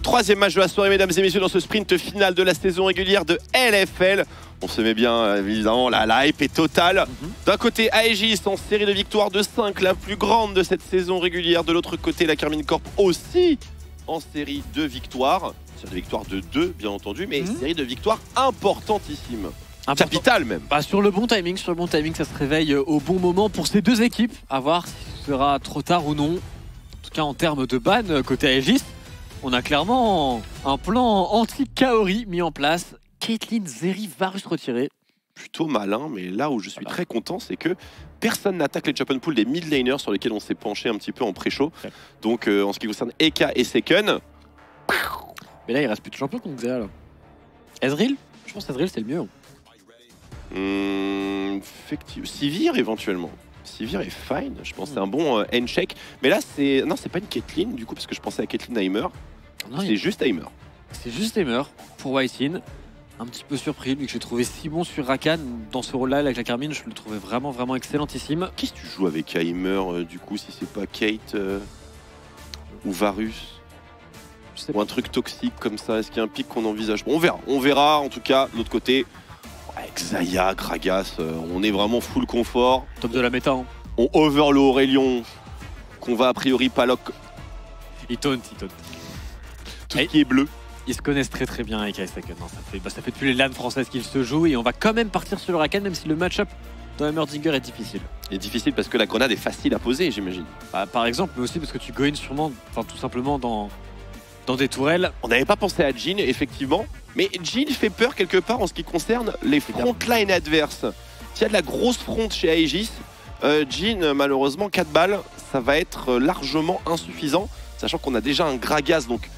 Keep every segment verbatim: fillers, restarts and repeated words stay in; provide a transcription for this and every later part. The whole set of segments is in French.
Troisième match de la soirée, mesdames et messieurs, dans ce sprint final de la saison régulière de L F L. On se met bien, évidemment, la, la hype est totale. Mm-hmm. D'un côté, Aegis en série de victoires de cinq, la plus grande de cette saison régulière. De l'autre côté, la Karmine Corp aussi en série de victoires. Série de victoires de deux, bien entendu, mais mm-hmm. série de victoires importantissime. Important. Capitale même. Bah, sur le bon timing, sur le bon timing, ça se réveille au bon moment pour ces deux équipes. À voir si ce sera trop tard ou non. En tout cas, en termes de ban, côté Aegis, on a clairement un plan anti-Kaori mis en place. Caitlyn, Zeri, Varus retiré. Plutôt malin, mais là où je suis très content, c'est que personne n'attaque les Chop and Pull des mid laners sur lesquels on s'est penché un petit peu en pré-show. Okay. Donc euh, en ce qui concerne Eka et Seken. Mais là, il reste plus de champion contre Zeri. Ezreal, je pense qu'Ezreal c'est le mieux. Mmh, effectivement. Sivir éventuellement. Sivir est fine, je pense que c'est un bon euh, end-check. Mais là, c'est. Non, c'est pas une Caitlyn du coup, parce que je pensais à Caitlyn Heimer. C'est juste Heimer. C'est juste Heimer pour Whitein. Un petit peu surpris, vu que j'ai trouvé si bon sur Rakan dans ce rôle-là avec la Karmine, je le trouvais vraiment vraiment excellentissime. Qu'est-ce que tu joues avec Heimer euh, du coup, si c'est pas Kate euh, ou Varus ou pas. Un truc toxique comme ça? Est-ce qu'il y a un pic qu'on envisage? Bon, on verra, on verra en tout cas. De l'autre côté, avec Xayah, Gragas, euh, on est vraiment full confort. Top de la méta. Hein. On over le Aurelion qu'on va a priori pas lock. Il taunt, il taunt. Tout ce qui est bleu. Ils se connaissent très très bien avec Seken. Ça fait, bah, ça fait depuis les LAN françaises qu'ils se jouent et on va quand même partir sur le Rakan, même si le match-up dans Heimerdinger est difficile. Il est difficile parce que la grenade est facile à poser, j'imagine. Bah, par exemple, mais aussi parce que tu go in sûrement, enfin tout simplement dans, dans des tourelles. On n'avait pas pensé à Jhin, effectivement, mais Jhin fait peur quelque part en ce qui concerne les frontlines adverses. S'il y a de la grosse front chez Aegis, euh, Jhin, malheureusement, quatre balles, ça va être largement insuffisant, sachant qu'on a déjà un Gragas, donc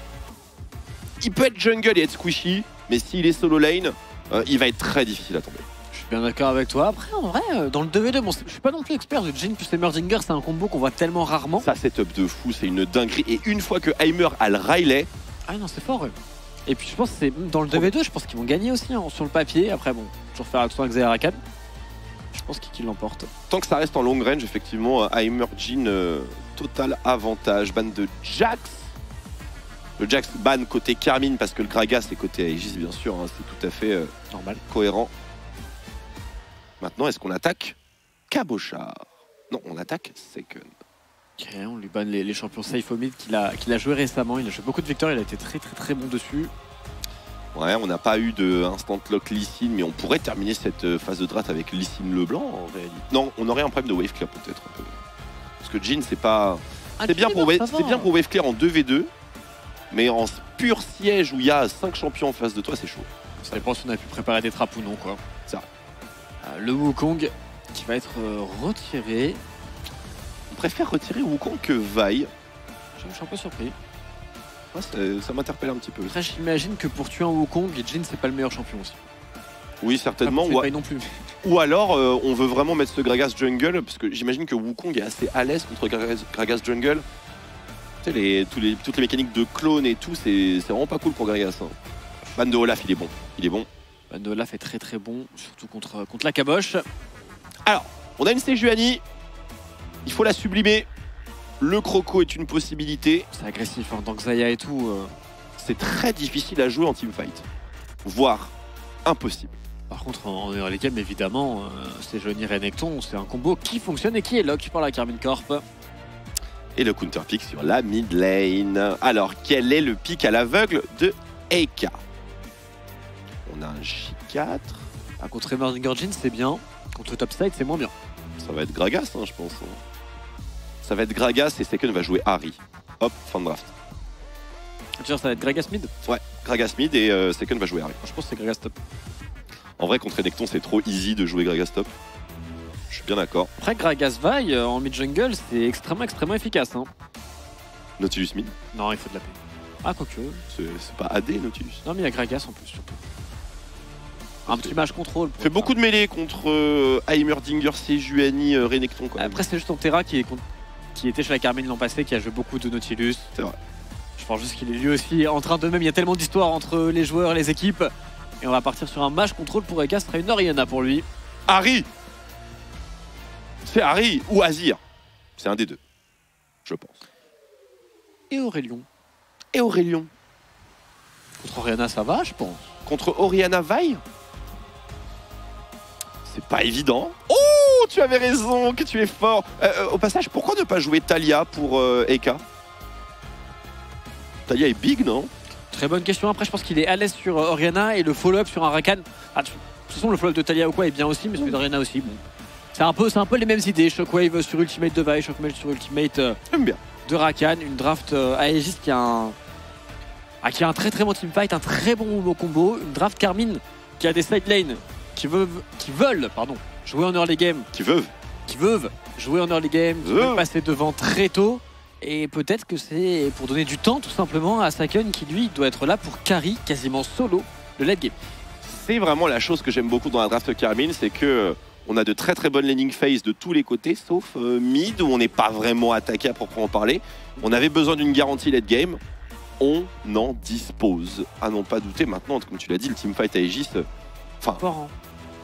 il peut être jungle et être squishy, mais s'il est solo lane, euh, il va être très difficile à tomber. Je suis bien d'accord avec toi. Après, en vrai, dans le deux v deux, bon, je suis pas non plus expert de Jhin plus Heimerdinger, c'est un combo qu'on voit tellement rarement. Ça, setup de fou, c'est une dinguerie. Et une fois que Heimer a le Riley... Ah non, c'est fort. Ouais. Et puis je pense que c'est dans le deux v deux, je pense qu'ils vont gagner aussi hein, sur le papier. Après, bon, toujours faire attention avec Xayah Rakan. Je pense qu'il l'emporte. Tant que ça reste en long range, effectivement, Heimer, Jhin, euh, total avantage. Ban de Jax. Le Jax ban côté Karmine parce que le Gragas est côté Aegis, bien sûr, hein, c'est tout à fait euh, normal, cohérent. Maintenant, est-ce qu'on attaque Cabochard? Non, on attaque Seken. Ok, on lui ban les, les champions safe au mid qu'il a, qu'il a joué récemment. Il a joué beaucoup de victoires, il a été très très très bon dessus. Ouais, on n'a pas eu de instant lock Lee Sin, mais on pourrait terminer cette phase de draft avec Lee Sin Leblanc en réalité. Non, on aurait un problème de wave clear peut-être un peu. Parce que Jhin, c'est pas. Ah, c'est bien, pour bien pour wave clear en deux v deux. Mais en pur siège où il y a cinq champions en face de toi, c'est chaud. Ça dépend si on a pu préparer des trappes ou non, quoi. Ça. Euh, le Wukong qui va être euh, retiré. On préfère retirer Wukong que Vi. Je suis un peu surpris. Ouais, ça m'interpelle un petit peu. Après, j'imagine que pour tuer un Wukong, Jhin c'est pas le meilleur champion aussi. Oui, certainement. Ou, a... non plus. Ou alors, euh, on veut vraiment mettre ce Gragas jungle, parce que j'imagine que Wukong est assez à l'aise contre Gragas, Gragas jungle. Les, tous les, toutes les mécaniques de clone et tout, c'est vraiment pas cool pour Gragas. Hein. Ban de Olaf, il est bon. Il est bon. Ban de Olaf est très très bon, surtout contre, contre la caboche. Alors, on a une Sejuani. Il faut la sublimer. Le croco est une possibilité. C'est agressif, hein, dans Xayah et tout. Euh... C'est très difficile à jouer en teamfight. Voire impossible. Par contre, en early game, évidemment, euh, Sejuani Renekton, c'est un combo qui fonctionne et qui est lock par la Karmine Corp. Et le counter pick sur la mid lane. Alors, quel est le pick à l'aveugle de Eka? On a un J quatre. Ah, contre Heimerdinger Jhin, c'est bien. Contre Topside, c'est moins bien. Ça va être Gragas, hein, je pense. Ça va être Gragas et Seken va jouer Ahri. Hop, fin de draft. Tu veux dire, ça va être Gragas mid? Ouais, Gragas mid et euh, Seken va jouer Ahri. Je pense que c'est Gragas top. En vrai, contre Renekton, c'est trop easy de jouer Gragas top. Je suis bien d'accord. Après, Gragas Vi euh, en mid-jungle, c'est extrêmement, extrêmement efficace. Hein. Nautilus mid? Non, il faut de la paix. Ah, quoique. C'est pas A D, Nautilus. Non, mais il y a Gragas en plus, surtout. Un petit match contrôle. Fait beaucoup de mêlées contre euh, Heimerdinger, Sejuani, euh, Renekton. Quand même. Après, c'est juste en Terra qui, est, qui était chez la Karmine l'an passé, qui a joué beaucoup de Nautilus. C'est vrai. Je pense juste qu'il est lui aussi en train de même. Il y a tellement d'histoires entre les joueurs et les équipes. Et on va partir sur un match contrôle pour Eka. Ce sera une Orianna pour lui. Ahri! C'est Ahri ou Azir. C'est un des deux, je pense. Et Aurelion. Et Aurelion. Contre Oriana, ça va, je pense. Contre Oriana Vi? C'est pas évident. Oh, tu avais raison, que tu es fort. Euh, au passage, pourquoi ne pas jouer Taliyah pour euh, Eka? Taliyah est big, non? Très bonne question. Après, je pense qu'il est à l'aise sur euh, Oriana et le follow-up sur un Rakan. Ah, de toute façon, le follow-up de Taliyah ou quoi est bien aussi, mais celui d'Oriana aussi. Bon. C'est un, peu, un peu les mêmes idées. Shockwave sur Ultimate de Vi, Shockwave sur Ultimate euh, bien. de Rakan. Une draft euh, Aegis qui a un. Ah, qui a un très très bon teamfight, un très bon combo. Une draft Karmine qui a des side lanes qui veulent, qui veulent pardon, jouer en early game. Qui veulent Qui veulent jouer en early game, qui veulent passer devant très tôt. Et peut-être que c'est pour donner du temps tout simplement à Saken qui lui doit être là pour carry quasiment solo le late game. C'est vraiment la chose que j'aime beaucoup dans la draft Karmine, c'est que on a de très très bonnes laning phase de tous les côtés, sauf euh, mid où on n'est pas vraiment attaqué à proprement parler. On avait besoin d'une garantie late game. On en dispose, à n'en pas douter. Maintenant, comme tu l'as dit, le teamfight Aegis, enfin, Fort, hein.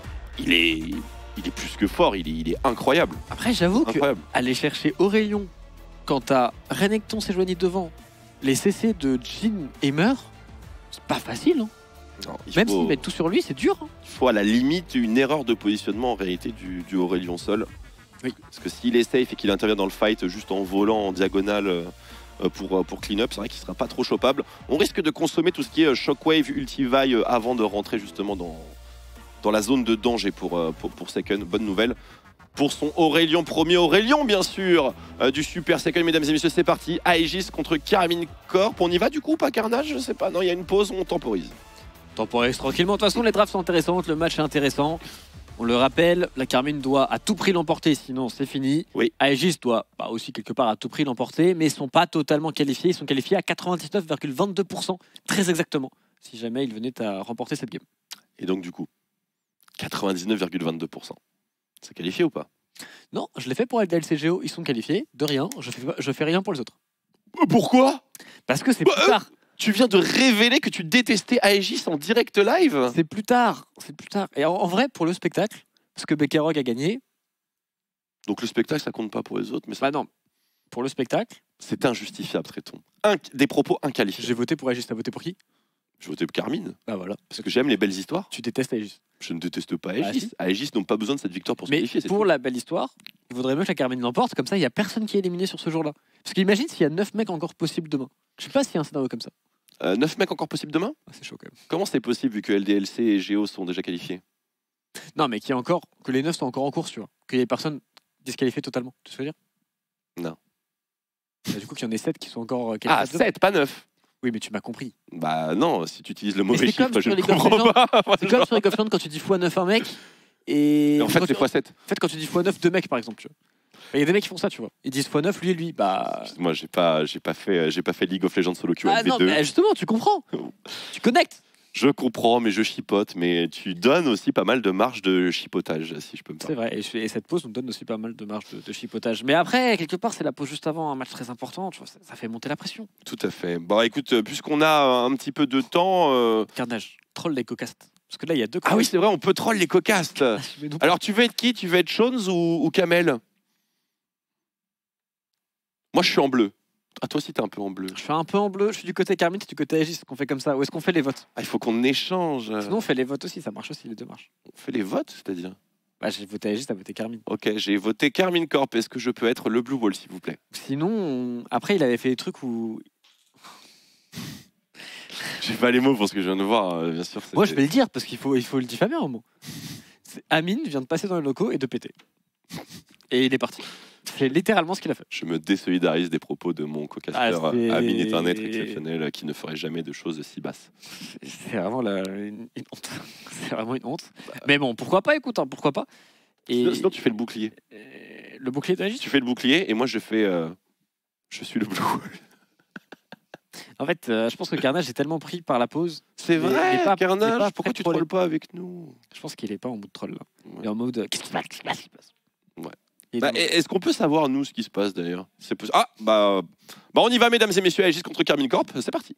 il est, il est plus que fort, il est, il est incroyable. Après, j'avoue Incroyable. qu'aller chercher Aurelion quand t'as Renekton s'éloigner devant, les C C de Jhin et Meur, c'est pas facile. Hein. Non, il Même faut, s'ils mettent tout sur lui, c'est dur. Hein. il faut à la limite une erreur de positionnement en réalité du, du Aurelion seul. Oui. Parce que s'il est safe et qu'il intervient dans le fight juste en volant en diagonale euh, pour, pour clean up, c'est vrai qu'il sera pas trop chopable. On risque de consommer tout ce qui est Shockwave, Ultivi euh, avant de rentrer justement dans, dans la zone de danger pour, euh, pour, pour Second. Bonne nouvelle pour son Aurelion, premier Aurelion bien sûr, euh, du Super Second, mesdames et messieurs, c'est parti. Aegis contre Karmine Corp, on y va du coup, pas Carnage? Je sais pas, non, il y a une pause, on temporise. Temporise tranquillement, de toute façon les drafts sont intéressantes, le match est intéressant. On le rappelle, la Karmine doit à tout prix l'emporter, sinon c'est fini. Oui. Aegis doit bah, aussi quelque part à tout prix l'emporter, mais ils ne sont pas totalement qualifiés, ils sont qualifiés à quatre-vingt-dix-neuf virgule vingt-deux pour cent, très exactement, si jamais ils venaient à remporter cette game. Et donc du coup, quatre-vingt-dix-neuf virgule vingt-deux pour cent. C'est qualifié ou pas? Non, je l'ai fait pour L D L C G O, ils sont qualifiés, de rien, je fais, je fais rien pour les autres. Pourquoi? Parce que c'est Bah, plus tard. Tu viens de révéler que tu détestais Aegis en direct live? C'est plus tard, c'est plus tard. Et en, en vrai, pour le spectacle, parce que Bekarog a gagné, Donc le spectacle, ça compte pas pour les autres, mais ça... bah non, pour le spectacle, c'est injustifiable, traitons. Un... Des propos inqualifiés. j'ai voté pour Aegis, t'as voté pour qui? Je votais pour Carmine, Bah voilà, parce que j'aime les belles histoires. tu détestes Aegis. Je ne déteste pas Bah, Aegis. si. Aegis n'ont pas besoin de cette victoire pour se Mais qualifier. c'est pour tout. la belle histoire, il vaudrait mieux que la Carmine l'emporte, comme ça il n'y a personne qui est éliminé sur ce jour-là. Parce qu'imagine s'il y a neuf mecs encore possibles demain. Je sais pas s'il y a un scénario comme ça. Euh, neuf mecs encore possibles demain? Ah, c'est chaud quand même. Comment c'est possible vu que L D L C et Géo sont déjà qualifiés? Non, mais qu'il y a encore, que les neuf sont encore en course, tu vois. Qu'il y ait personne disqualifié totalement. Tu veux dire? Non. Bah, du coup, qu'il y en ait sept qui sont encore euh, qualifiés. Ah, sept, pas neuf. Oui, mais tu m'as compris. Bah non, si tu utilises le mauvais c'est comme chiffre, je sur ne League of comprends Legends. pas. C'est comme sur League of Legends quand tu dis fois neuf un mec. Et, Et en fait, quand c'est tu- fois sept. En fait, quand tu dis fois neuf deux mecs, par exemple, tu vois. Il y a des mecs qui font ça, tu vois. Ils disent fois neuf lui et lui. Bah. Moi, j'ai pas, j'ai pas fait, j'ai pas fait League of Legends solo queue Ah L V non, deux. mais justement, tu comprends. Tu connectes. Je comprends, mais je chipote. Mais tu donnes aussi pas mal de marge de chipotage, si je peux me C'est permettre. vrai, et, je- et cette pause nous donne aussi pas mal de marge de, de chipotage. Mais après, quelque part, c'est la pause juste avant un match très important, tu vois, ça, ça fait monter la pression. Tout à fait. Bon, écoute, euh, puisqu'on a un petit peu de temps. euh, Carnage, troll les cocastes. Parce que là, il y a deux Ah oui, c'est vrai, on peut troll les cocastes. Alors, Alors, tu veux être qui? Tu veux être Shones ou, ou Kamel? Moi, je suis en bleu. Ah, toi aussi, t'es un peu en bleu. je suis un peu en bleu, je suis du côté Carmine, tu es du côté Aegis, qu'on fait comme ça. Ou est-ce qu'on fait les votes? Ah, il faut qu'on échange. Sinon, on fait les votes aussi, ça marche aussi, les deux marchent. On fait les votes, c'est-à-dire? Bah, j'ai voté Aegis, t'as voté Carmine. Ok, j'ai voté Carmine Corp. Est-ce que je peux être le Blue Wall, s'il vous plaît? Sinon, on- après, il avait fait des trucs où. J'ai pas les mots pour ce que je viens de voir, euh, bien sûr. Moi, je c'était- vais le dire, parce qu'il faut, il faut le diffamer un moment. C'est- Amine vient de passer dans les locaux et de péter. Et il est parti. C'est littéralement ce qu'il a fait. Je me désolidarise des propos de mon co-casteur. Ah, c'est- Amine est un être exceptionnel qui ne ferait jamais de choses si basses. C'est vraiment la- une, une honte. C'est vraiment une honte. Mais bon, pourquoi pas, écoute, hein, pourquoi pas. Et Sinon, sinon, tu fais le bouclier. euh, le bouclier d'Aegis. Tu fais le bouclier et moi, je fais. euh, Je suis le Blue Wall. En fait, euh, je pense que Carnage est tellement pris par la pause. C'est Mais- vrai, mais pas- Carnage, mais pas pourquoi prêt tu pour les- trolles pas avec nous? Je pense qu'il est pas en mode troll là. Ouais. Il est en mode euh, qu'est-ce qui se passe, qu'est-ce qui se passe, qu'est-ce qui se passe. Ouais. Il est Bah, dans- Est-ce qu'on peut savoir, nous, ce qui se passe d'ailleurs? C'est possi- Ah, bah, bah, on y va, mesdames et messieurs, Aegis contre Carmine Corp. C'est parti.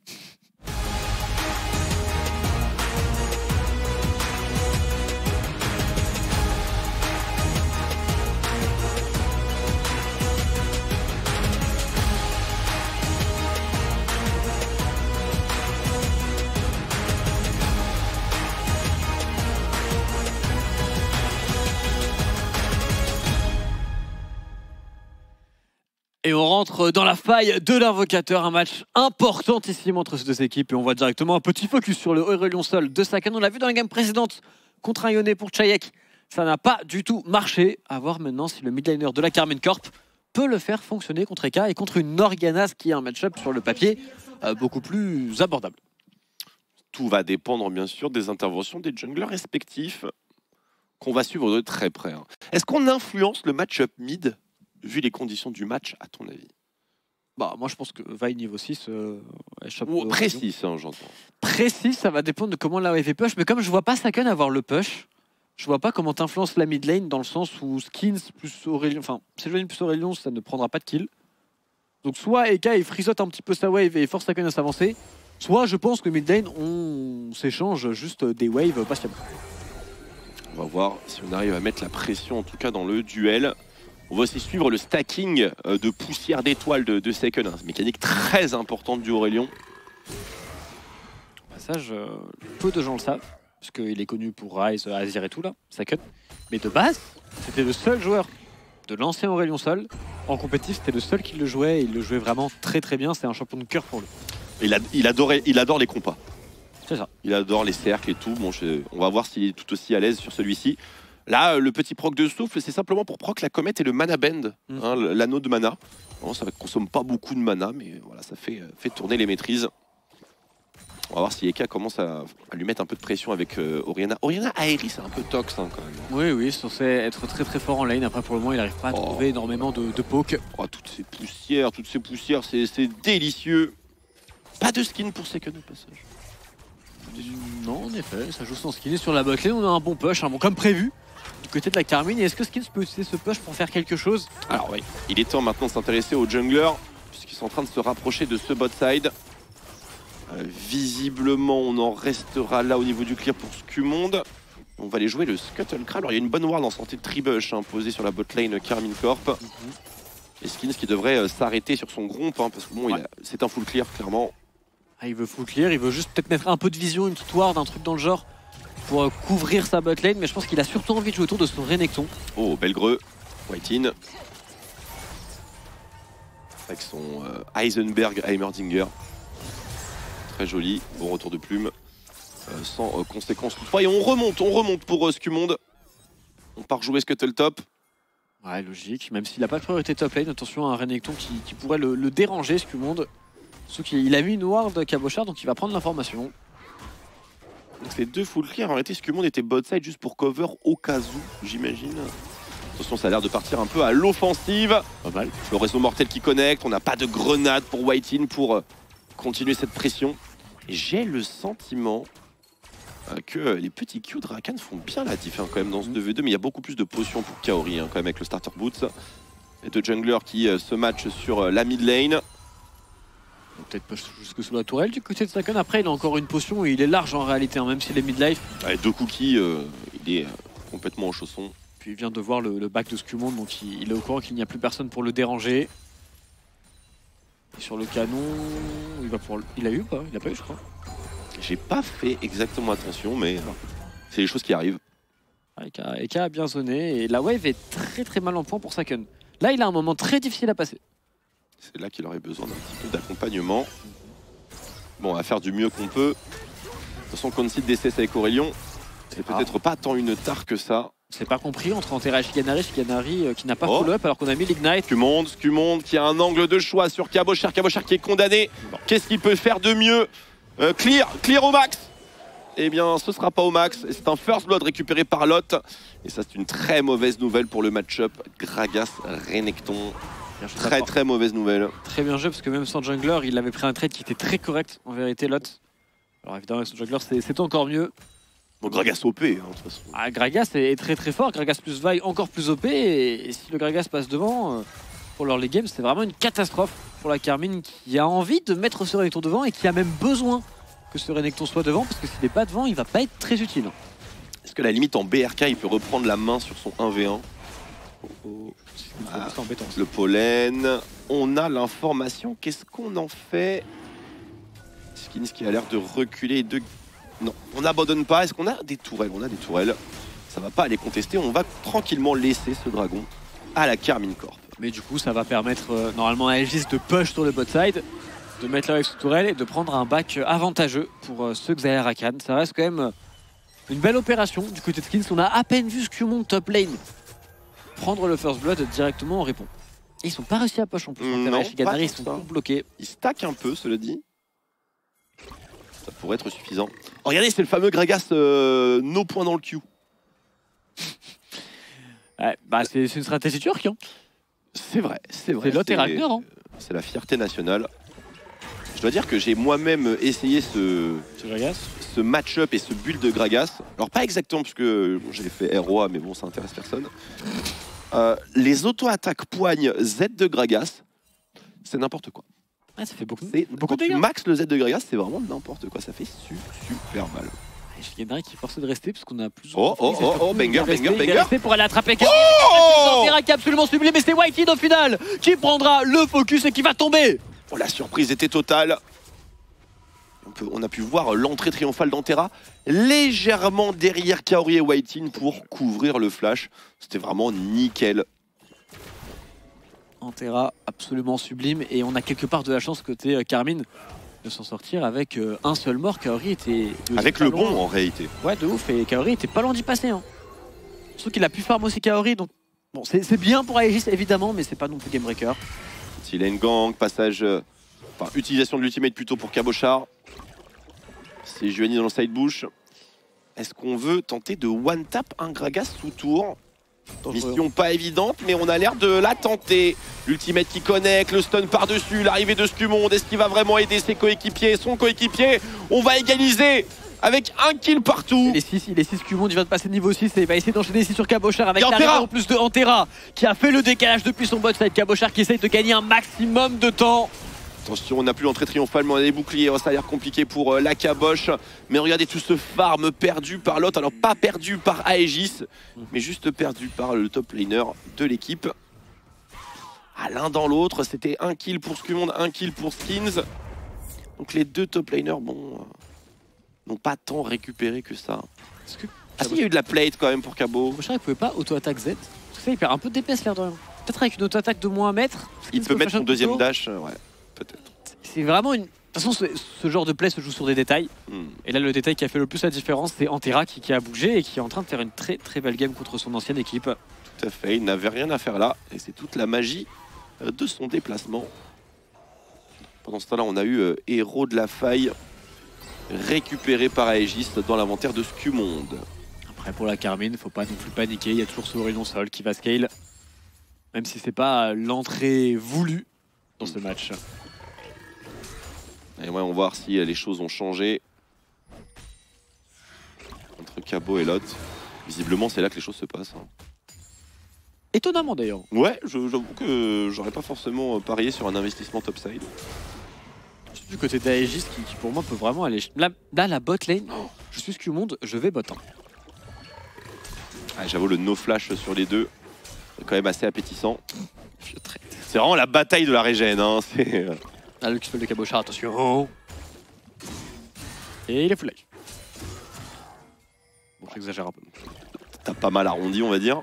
Et on rentre dans la faille de l'invocateur, un match importantissime entre ces deux équipes. Et on voit directement un petit focus sur le Aurélien Sol de Saken. On l'a vu dans la game précédente contre un Yone pour Chayek. Ça n'a pas du tout marché. À voir maintenant si le midlaner de la Karmine Corp peut le faire fonctionner contre Eka et contre une Norganas qui est un match-up sur le papier euh, beaucoup plus abordable. Tout va dépendre bien sûr des interventions des junglers respectifs qu'on va suivre de très près. Hein. Est-ce qu'on influence le match-up mid vu les conditions du match, à ton avis? Bah, moi, je pense que Vi niveau six euh, échappe. Oh, précis, hein, j'entends. Précis, ça va dépendre de comment la wave est push. Mais comme je vois pas Saken avoir le push, je vois pas comment t'influences la mid lane dans le sens où Skins plus Aurélien, enfin, Sejuani plus Aurélien, ça ne prendra pas de kill. Donc, soit Eka il frisote un petit peu sa wave et force Saken à s'avancer, soit je pense que mid lane, on s'échange juste des waves patiemment. On va voir si on arrive à mettre la pression, en tout cas dans le duel. On va aussi suivre le stacking de poussière d'étoiles de, de Saken, hein. Mécanique très importante du Aurélien. Au passage, euh, peu de gens le savent, parce qu'il est connu pour Rise, Azir et tout là, Saken. Mais de base, c'était le seul joueur de l'ancien Aurélien Sol. En compétitif, c'était le seul qui le jouait, et il le jouait vraiment très très bien, c'est un champion de cœur pour lui. Il, a, il, adorait, il adore les compas. C'est ça. Il adore les cercles et tout. Bon, je, on va voir s'il est tout aussi à l'aise sur celui-ci. Là, le petit proc de souffle, c'est simplement pour proc la comète et le mana bend, mmh. hein, l'anneau de mana. Bon, ça ne consomme pas beaucoup de mana, mais voilà, ça fait, fait tourner les maîtrises. On va voir si Eka commence à, à lui mettre un peu de pression avec euh, Orianna. Orianna Aérie, c'est un peu tox hein, quand même. Oui, oui, censé être très très fort en lane. Après, pour le moment, il n'arrive pas à oh. trouver énormément de, de poke. Oh, toutes ces poussières, toutes ces poussières, c'est délicieux. Pas de skin pour Saken au passage. Non, en effet, ça joue sans skin. Et sur la botlane, on a un bon push, un bon comme prévu. Du côté de la Karmine, est-ce que Skins peut utiliser ce push pour faire quelque chose? Alors oui, il est temps maintenant de s'intéresser aux junglers, puisqu'ils sont en train de se rapprocher de ce bot side. Euh, visiblement, on en restera là au niveau du clear pour Scumonde. On va aller jouer le Scuttlecrab. Alors il y a une bonne ward en santé de Tribush hein, posée sur la bot lane Karmine Corp. Mm-hmm. Et Skins qui devrait euh, s'arrêter sur son gromp, hein, parce que bon, ouais. c'est un full clear clairement. Ah, il veut full clear, il veut juste peut-être mettre un peu de vision, une petite ward, un truc dans le genre, pour euh, couvrir sa bot lane, mais je pense qu'il a surtout envie de jouer autour de son Renekton. Oh, Belgreux, White-in. Avec son euh, Heisenberg Heimerdinger. Très joli, bon retour de plume. Euh, sans euh, conséquences toutefois. Et on remonte, on remonte pour euh, Scumonde. On part jouer Scuttletop. Ouais, logique, même s'il n'a pas de priorité top lane, attention à un Renekton qui, qui pourrait le, le déranger, Scumonde. Sauf qu'il a mis une ward cabochard, donc il va prendre l'information. Donc c'est deux full clear. En réalité, Scumonde était bot side juste pour cover au cas où, j'imagine. Attention, ça a l'air de partir un peu à l'offensive. Pas mal. Le réseau mortel qui connecte. On n'a pas de grenade pour White-in pour continuer cette pression. Et j'ai le sentiment que les petits Q de Rakan font bien la diff hein, quand même dans ce deux v deux. Mais il y a beaucoup plus de potions pour Kaori hein, quand même avec le starter boots. Et deux junglers qui euh, se matchent sur euh, la mid lane. Peut-être pas jusque sous la tourelle du côté de Saken. Après, il a encore une potion et il est large en réalité, hein, même s'il est mid-life. Ouais, deux cookies, euh, il est euh, complètement en chausson. Puis il vient de voir le, le back de Scumonde, donc il, il est au courant qu'il n'y a plus personne pour le déranger. Et sur le canon, il va pour. Il a eu ou pas? Il a pas eu, je crois. J'ai pas fait exactement attention, mais c'est les choses qui arrivent. Eka, Eka a bien zoné et la wave est très très mal en point pour Saken. Là, il a un moment très difficile à passer. C'est là qu'il aurait besoin d'un petit peu d'accompagnement. Bon, on va faire du mieux qu'on peut. De toute façon, concede D C S avec Aurélien, c'est peut-être pas tant une tare que ça. C'est pas compris entre Antera et Shiganari, Shiganari euh, qui n'a pas oh. follow-up alors qu'on a mis l'Ignite. Scumonde, Scumonde qui a un angle de choix sur Cabochard, Cabochard qui est condamné. Bon. Qu'est-ce qu'il peut faire de mieux? euh, Clear, clear au max. Eh bien, ce sera pas au max. C'est un first blood récupéré par Lot. Et ça, c'est une très mauvaise nouvelle pour le match-up Gragas-Renekton. Très très mauvaise nouvelle. Très bien joué parce que même sans jungler, il avait pris un trade qui était très correct en vérité, Lot. Alors évidemment, avec son jungler, c'est encore mieux. Bon, Gragas O P, hein, de toute façon. Ah, Gragas est très très fort. Gragas plus Vi encore plus O P. Et, et si le Gragas passe devant, euh, pour leur les games, c'est vraiment une catastrophe pour la Karmine qui a envie de mettre ce Renekton devant et qui a même besoin que ce Renekton soit devant parce que s'il n'est pas devant, il va pas être très utile. Est-ce que la limite en B R K, il peut reprendre la main sur son un v un? Oh, oh. Ah, le pollen, on a l'information, qu'est-ce qu'on en fait? Skins qui a l'air de reculer de... Non, on n'abandonne pas, est-ce qu'on a des tourelles? On a des tourelles, ça va pas aller contester, on va tranquillement laisser ce dragon à la Karmine Corp. Mais du coup, ça va permettre euh, normalement à Aegis de push sur le bot side, de mettre leur sous tourelle et de prendre un back avantageux pour euh, ceux Xayah Rakan. Ça reste quand même euh, une belle opération du côté de Skins. On a à peine vu Scumon top lane prendre le first blood directement en répond. Et ils sont pas réussi à push en plus. Mmh, en non, Shiganari, pas ils sont ça. tous bloqués. Il stack un peu, cela dit. Ça pourrait être suffisant. Oh, regardez, c'est le fameux Gragas euh, no point dans le queue. Ouais, bah c'est c'est une stratégie turque. Hein. C'est vrai, c'est vrai. C'est Lot et Ragnar. Hein. C'est la fierté nationale. Je dois dire que j'ai moi-même essayé ce, C'est Gragas. ce match-up et ce build de Gragas. Alors pas exactement parce que bon, j'ai fait R O A, mais bon, ça intéresse personne. Euh, les auto-attaques poigne Z de Gragas, c'est n'importe quoi. Ah, ça fait beaucoup, C'est- beaucoup Quand de tu dégâts. max le Z de Gragas, c'est vraiment n'importe quoi. Ça fait su- super mal. Shiganari qui est forcé de rester parce qu'on a plus. Oh, oh, oh, oh, banger, banger, banger. Resté pour aller attraper. Oh Terra qui est absolument sublime, mais c'est Whitey au final qui prendra le focus et qui va tomber. Oh, la surprise était totale. On, peut- on a pu voir l'entrée triomphale d'Antera légèrement derrière Kaori et Whiting pour couvrir le flash. C'était vraiment nickel. Antera absolument sublime et on a quelque part de la chance côté euh, Carmine de s'en sortir avec euh, un seul mort. Kaori était de Avec pas le loin. bon en réalité. Ouais, de ouf, et Kaori était pas loin d'y passer. Hein. Surtout qu'il a pu farm aussi Kaori, donc bon, c'est c'est bien pour Aegis évidemment, mais c'est pas non plus game breaker. Silent Gang, passage. euh, Enfin, utilisation de l'ultimate plutôt pour Cabochard. C'est Juani dans le side bush. Est-ce qu'on veut tenter de one-tap un Gragas sous tour? Mission pas évidente, mais on a l'air de la tenter. L'ultimate qui connecte, le stun par-dessus, l'arrivée de Scumond. Est-ce qu'il va vraiment aider ses coéquipiers, son coéquipier? On va égaliser avec un kill partout. Il est six, il est six Cumond, il vient de passer niveau six et il va essayer d'enchaîner ici sur Cabochard avec Et l'arrivée Antera en plus de Antera qui a fait le décalage depuis son bot side. Cabochard qui essaye de gagner un maximum de temps. Attention, on n'a plus l'entrée triomphale, mais on a des boucliers. Oh, ça a l'air compliqué pour euh, la caboche. Mais regardez tout ce farm perdu par l'autre. Alors, pas perdu par Aegis, mais juste perdu par le top laner de l'équipe. À l'un dans l'autre, c'était un kill pour Scumond, un kill pour Skins. Donc, les deux top laners, bon, euh, n'ont pas tant récupéré que ça. Est-ce que Ah, si, il y a eu de la plate quand même pour Cabo. Cabochard il pouvait pas auto-attaque Z? Parce que ça il perd un peu d'D P S l'air de rien. Peut-être avec une auto-attaque de moins un mètre. Il Skins peut mettre flash un son deuxième couteau. dash, euh, ouais, peut-être. C'est vraiment une. De toute façon, ce, ce genre de play se joue sur des détails. Hmm. Et là, le détail qui a fait le plus la différence, c'est Antera qui, qui a bougé et qui est en train de faire une très très belle game contre son ancienne équipe. Tout à fait, il n'avait rien à faire là, et c'est toute la magie euh, de son déplacement. Pendant ce temps-là, on a eu euh, Héros de la Faille récupéré par Aegis dans l'inventaire de Scumond. Après, pour la Carmine, faut pas non plus paniquer. Il y a toujours ce Aurélien Sol qui va scale. Même si c'est pas l'entrée voulue dans ce match. Et ouais, on va voir si euh, les choses ont changé entre Cabo et Lot. Visiblement, c'est là que les choses se passent. hein. Étonnamment d'ailleurs. Ouais, je- j'avoue que j'aurais pas forcément euh, parié sur un investissement topside. Du côté d'Aegis qui, qui pour moi peut vraiment aller. Là, là la bot lane, je suis Scumond, je vais bot. hein. Ah, j'avoue, le no flash sur les deux est quand même assez appétissant. Je traite. C'est vraiment la bataille de la régène. Hein. C'est. euh, Là, le kill de Cabochard, attention. Et il est full life. Bon, j'exagère un peu. T'as pas mal arrondi, on va dire.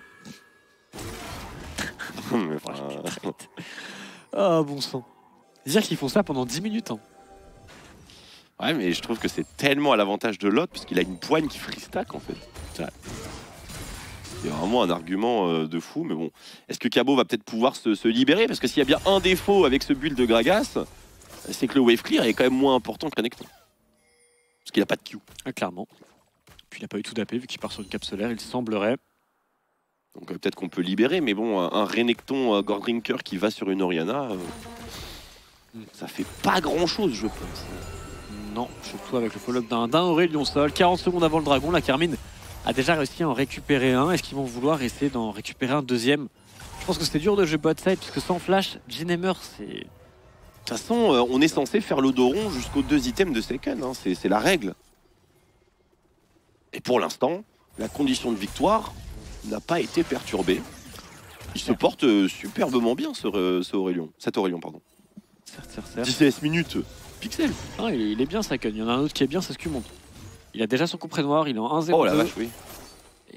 Mais enfin, Ah, bon sang. Dire qu'ils font ça pendant dix minutes. Hein. ouais, mais je trouve que c'est tellement à l'avantage de l'autre, puisqu'il a une poigne qui freestack en fait. C'est vrai. C'est vraiment un argument euh, de fou, mais bon. Est-ce que Cabo va peut-être pouvoir se, se libérer? Parce que s'il y a bien un défaut avec ce build de Gragas, c'est que le wave clear est quand même moins important que Renekton. Parce qu'il a pas de Q. Ah, clairement. Puis il n'a pas eu tout d'A P vu qu'il part sur une cape solaire, il semblerait. Donc euh, peut-être qu'on peut libérer, mais bon, un, un Renekton euh, Gordrinker qui va sur une Oriana, euh, ça fait pas grand-chose, je pense. Non, surtout avec le follow-up d'un d'un Aurélien Sol. quarante secondes avant le dragon, la Carmine a déjà réussi à en récupérer un. Est-ce qu'ils vont vouloir essayer d'en récupérer un deuxième? Je pense que c'est dur de jouer bot side, parce que sans flash, Ginhammer, c'est... De toute façon, euh, on est censé faire le dos rond jusqu'aux deux items de second, hein, c'est c'est la règle. Et pour l'instant, la condition de victoire n'a pas été perturbée. Il se porte euh, superbement bien, ce, euh, ce Aurélien. Cet Aurélien, pardon. Certes, certes, certes. dix-sept minutes, pixel. Ah, il est- il est bien, Sakun. Il y en a un autre qui est bien, c'est Scumond. Il a déjà son coup près noir, il est en un zéro deux. Oh la vache, oui. Et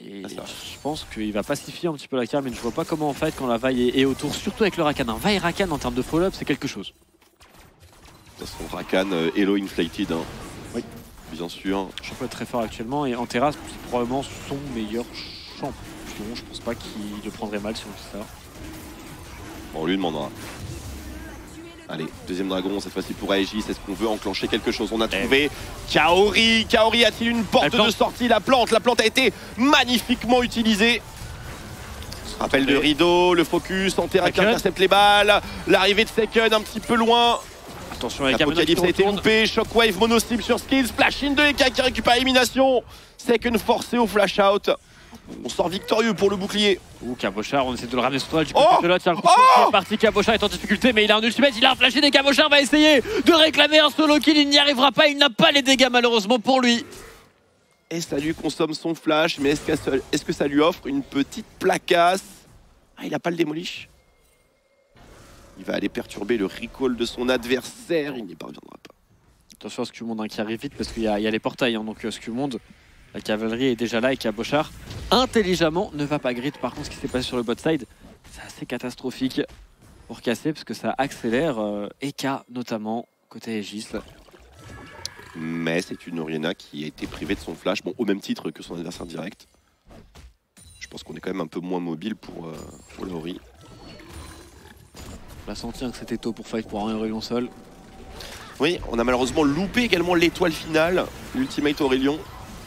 Et Ah, ça. je pense qu'il va pacifier un petit peu la Carmine. Je vois pas comment en fait quand la vaille est, est autour, surtout avec le Rakan. Un vaille Rakan en termes de follow-up, c'est quelque chose. De toute façon, Rakan, euh, Elo Inflated. Hein. Oui. Bien sûr. Le champion est très fort actuellement et en terrasse, c'est probablement son meilleur champion. Je pense pas qu'il le prendrait mal si on dit ça. Bon, on lui demandera. Allez, deuxième dragon, cette fois-ci pour Aegis. Est-ce qu'on veut enclencher quelque chose? On a trouvé Kaori. Kaori a-t-il une porte de sortie? La plante, la plante a été magnifiquement utilisée. Rappel de rideau, le focus, Antera qui intercepte les balles. L'arrivée de Seken un petit peu loin. Attention avec Apocalypse a été loupé. Shockwave, monoslip sur skills. Flash in de Eka qui récupère élimination. Seken forcé au flash out. On sort victorieux pour le bouclier. Ouh, Cabochard, on essaie de le ramener sur toile du côté Oh de l'autre. Oh C'est parti, Cabochard est en difficulté, mais il a un ultimate, il a un flashé et Cabochard va essayer de réclamer un solo kill. Il n'y arrivera pas, il n'a pas les dégâts malheureusement pour lui. Et ça lui consomme son flash, mais est-ce que, ça, est-ce que ça lui offre une petite placasse? Ah, il n'a pas le démolish. Il va aller perturber le recall de son adversaire, il n'y parviendra pas. Attention à Skumonde hein, qui arrive vite parce qu'il y, y a les portails, hein, donc euh, Skumonde, la cavalerie est déjà là et Cabochard intelligemment ne va pas grid. Par contre, ce qui s'est passé sur le bot side, c'est assez catastrophique pour casser parce que ça accélère euh, Eka notamment côté Aegis. Mais c'est une Oriana qui a été privée de son flash, bon, au même titre que son adversaire direct. Je pense qu'on est quand même un peu moins mobile pour, euh, pour Laurie. On a senti hein, que c'était tôt pour fight pour un Aurélien seul. Oui, on a malheureusement loupé également l'étoile finale, l'ultimate Aurélien.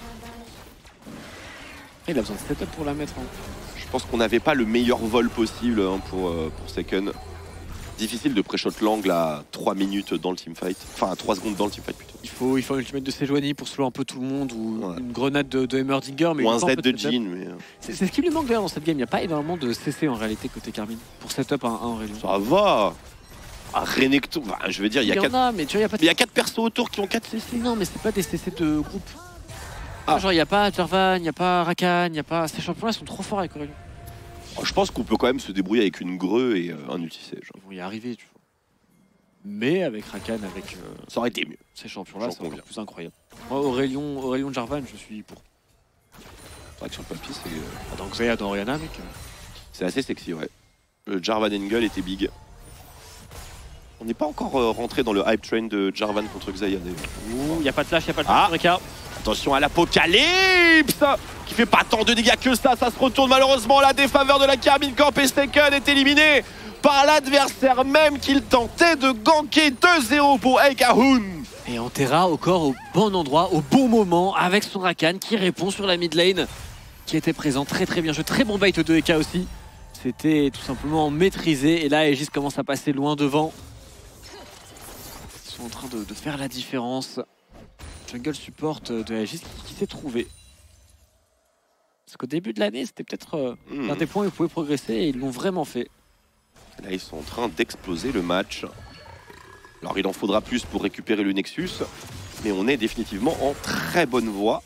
Il a besoin de setup pour la mettre. Hein. Je pense qu'on n'avait pas le meilleur vol possible hein, pour, euh, pour Seken. Difficile de pré-shot l'angle à trois minutes dans le teamfight. Enfin, à trois secondes dans le teamfight plutôt. Il faut, il faut un ultimate de Sejuani pour slow un peu tout le monde ou ouais. Une grenade de, de Heimerdinger. Mais ou un Z de Jhin. Mais... C'est ce qui lui manque d'ailleurs dans cette game. Il n'y a pas énormément de C C en réalité côté Carmine pour setup un, un Aurélien. Ça va. Ah, Renekton, enfin, je veux dire, il y a quatre a, mais tu vois, y a pas de... y a quatre persos autour qui ont quatre C C. Non, mais c'est pas des C C de groupe. Ah. Genre, il n'y a pas Jarvan, il n'y a pas Rakan, il n'y a pas. Ces champions-là sont trop forts avec Aurélien. Je pense qu'on peut quand même se débrouiller avec une greu et euh, un ultisège. Ils vont y arriver, tu vois. Mais avec Rakan, avec. Euh, ça aurait été mieux. Ces champions-là, c'est encore plus incroyable. Moi, Aurélien, Aurélien Jarvan, je suis pour. C'est vrai que sur le papier, c'est. Ah, dans Xayah, dans Oriana, mec. C'est assez sexy, ouais. Le Jarvan Engel était big. On n'est pas encore euh, rentré dans le hype train de Jarvan contre Xayah. Ouh, y a pas de flash, y a pas de flash. Ah. Attention à l'Apocalypse qui fait pas tant de dégâts que ça. Ça se retourne malheureusement. La défaveur de la Carmine Corp et Seken est éliminé par l'adversaire même qu'il tentait de ganker. Deux zéro pour Ekahoon. Et Antera au corps au bon endroit, au bon moment, avec son Rakan qui répond sur la mid lane, qui était présent. Très très bien joué. Très bon bait de Eka aussi. C'était tout simplement maîtrisé. Et là, Aegis commence à passer loin devant. Ils sont en train de, de faire la différence. Jungle support de Aegis qui, qui s'est trouvé. Parce qu'au début de l'année, c'était peut-être euh, mmh. un des points où ils pouvaient progresser et ils l'ont vraiment fait. Là, ils sont en train d'exploser le match. Alors, il en faudra plus pour récupérer le Nexus, mais on est définitivement en très bonne voie.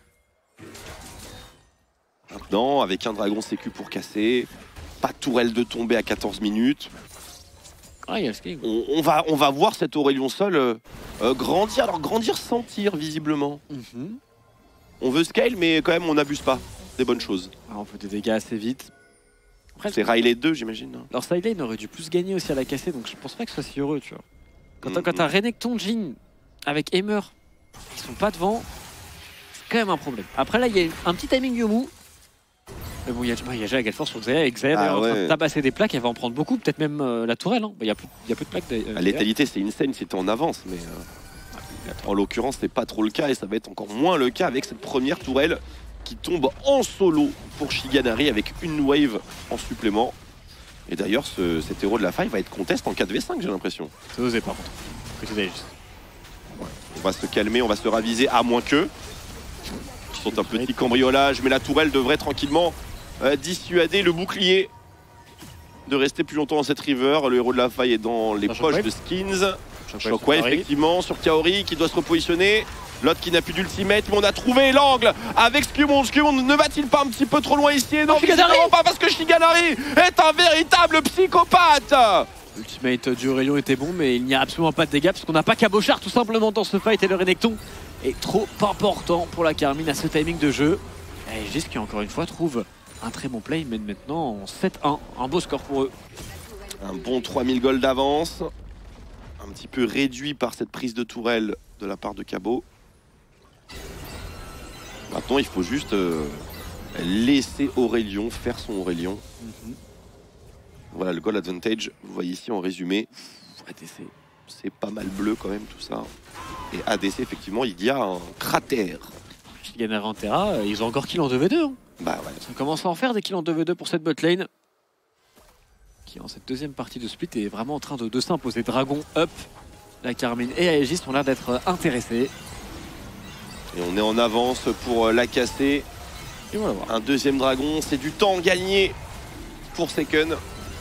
Maintenant, avec un dragon sécu pour casser, pas de tourelle de tomber à quatorze minutes. Ah, il y a le skill. On, on, va, on va voir cet Aurélien Sol euh, euh, grandir. Alors, grandir sans tir, visiblement. Mm-hmm. On veut scale, mais quand même, on n'abuse pas. Des bonnes choses. Ah, on fait des dégâts assez vite. C'est Riley deux, j'imagine. Alors, Sideline aurait dû plus gagner aussi à la casser, donc je pense pas que ce soit si heureux, tu vois. Quand mm-hmm. t'as Renekton, Jhin avec Heimer, qui sont pas devant, c'est quand même un problème. Après, là, il y a un petit timing Yomu. Mais bon, il y a déjà la Galforce sur Xayah et Xayah ah, ouais. en train de tabasser des plaques, elle va en prendre beaucoup, peut-être même euh, la tourelle. Hein. Il y a peu, y a peu de plaques. Euh, la létalité, c'est insane, c'était en avance, mais euh, en l'occurrence, c'est pas trop le cas et ça va être encore moins le cas avec cette première tourelle qui tombe en solo pour Shiganari avec une wave en supplément. Et d'ailleurs, ce, cet héros de la faille va être contest en quatre v cinq, j'ai l'impression. C'est osé par contre. Ouais. On va se calmer, on va se raviser, à moins que. Ils sont un petit cambriolage, mais la tourelle devrait tranquillement euh, dissuader le bouclier de rester plus longtemps dans cette river. Le héros de la faille est dans les poches de Skins. Shockwave, effectivement, sur Kaori qui doit se repositionner. L'autre qui n'a plus d'ultimate, mais on a trouvé l'angle avec Skumonde. Skumonde ne va-t-il pas un petit peu trop loin ici? Et non, visiblement pas, parce que Shiganari est un véritable psychopathe. L'ultimate du Aurélien était bon, mais il n'y a absolument pas de dégâts parce qu'on n'a pas Cabochard tout simplement dans ce fight et le Renekton est trop important pour la Carmine à ce timing de jeu. Aegis qui encore une fois trouve un très bon play, mène maintenant en sept un. Un beau score pour eux. Un bon trois mille gold d'avance. Un petit peu réduit par cette prise de tourelle de la part de Cabot. Maintenant, il faut juste euh, laisser Aurélien faire son Aurélien. Mm-hmm. Voilà le goal advantage. Vous voyez ici en résumé. A D C. C'est pas mal bleu quand même tout ça. Et A D C, effectivement, il y a un cratère. Shiganari en Terra, ils ont encore kill en deux v deux. Hein. Bah ouais. Ça commence à en faire des kills en deux v deux pour cette bot lane. Qui en cette deuxième partie de split est vraiment en train de, de s'imposer. Dragon up. La Carmine et Aegis ont l'air d'être intéressés. Et on est en avance pour la casser. Et voilà. Un deuxième dragon, c'est du temps gagné pour Seken.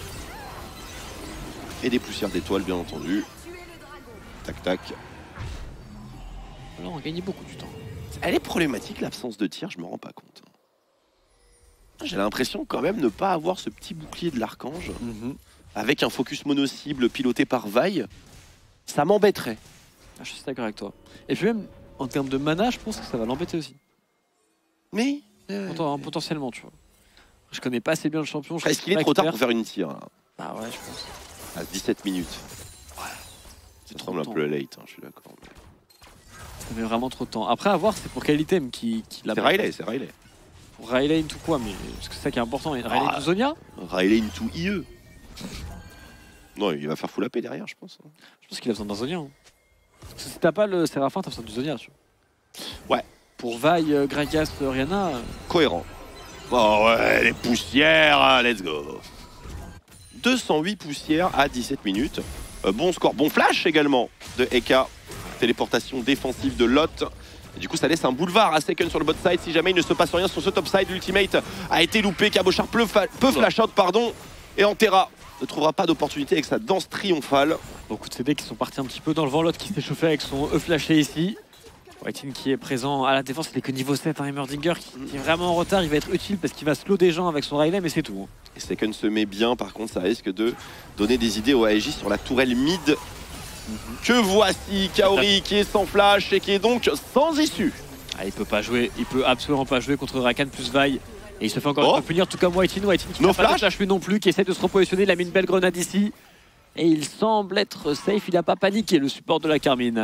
Et des poussières d'étoiles, bien entendu. Tac, tac. Là, on a gagné beaucoup du temps. Elle est problématique, l'absence de tir, je me rends pas compte. J'ai l'impression quand même de ne pas avoir ce petit bouclier de l'archange. Mm-hmm. Avec un focus mono-cible piloté par Vaille. Ça m'embêterait. Ah, je suis d'accord avec toi. Et puis même, en termes de mana, je pense que ça va l'embêter aussi. Mais euh... Potentiellement, tu vois. Je connais pas assez bien le champion. Est-ce qu'il est trop tard pour faire une tire là? Bah ouais, je pense. À dix-sept minutes. Ouais. C'est trop un peu late, hein, je suis d'accord. Mais... ça met vraiment trop de temps. Après, à voir, c'est pour quel item qui, qui l'a. C'est Riley, c'est Riley. Pour Riley into quoi? Mais parce que c'est ça qui est important. Riley ah, into Zonia? Riley into I E. Non, il va faire full A P derrière, je pense. Je pense qu'il a besoin d'un Zonia. Hein. Parce que si t'as pas le Séraphin, t'as besoin du Zonia. Tu vois. Ouais. Pour Vaille, euh, Gragas, euh, Rihanna. Euh... Cohérent. Oh ouais, les poussières, let's go. deux cent huit poussières à dix-sept minutes. Euh, bon score, bon flash également de Eka. Téléportation défensive de Lot. Et du coup, ça laisse un boulevard à Seken sur le bot side. Si jamais il ne se passe rien sur ce top side, l'ultimate a été loupé. Cabochard peut, peut flash out, pardon. Et Antera ne trouvera pas d'opportunité avec sa danse triomphale. Beaucoup de C D qui sont partis un petit peu dans le vent. Lot qui s'est chauffé avec son E flashé ici. Whitin qui est présent à la défense, il n'est que niveau sept, hein, Heimerdinger qui, qui est vraiment en retard, il va être utile parce qu'il va slow des gens avec son Riley, mais c'est tout. Et Seken se met bien, par contre ça risque de donner des idées au Aegis sur la tourelle mid. Mm-hmm. Que voici Kaori qui est sans flash et qui est donc sans issue. Ah, il peut pas jouer, il peut absolument pas jouer contre Rakan plus Vaille. Et il se fait encore oh. une fois punir, tout comme Whitin, Whitin qui n'a pas de flash lui non plus, qui essaie de se repositionner, il a mis une belle grenade ici. Et il semble être safe, il n'a pas paniqué le support de la Carmine.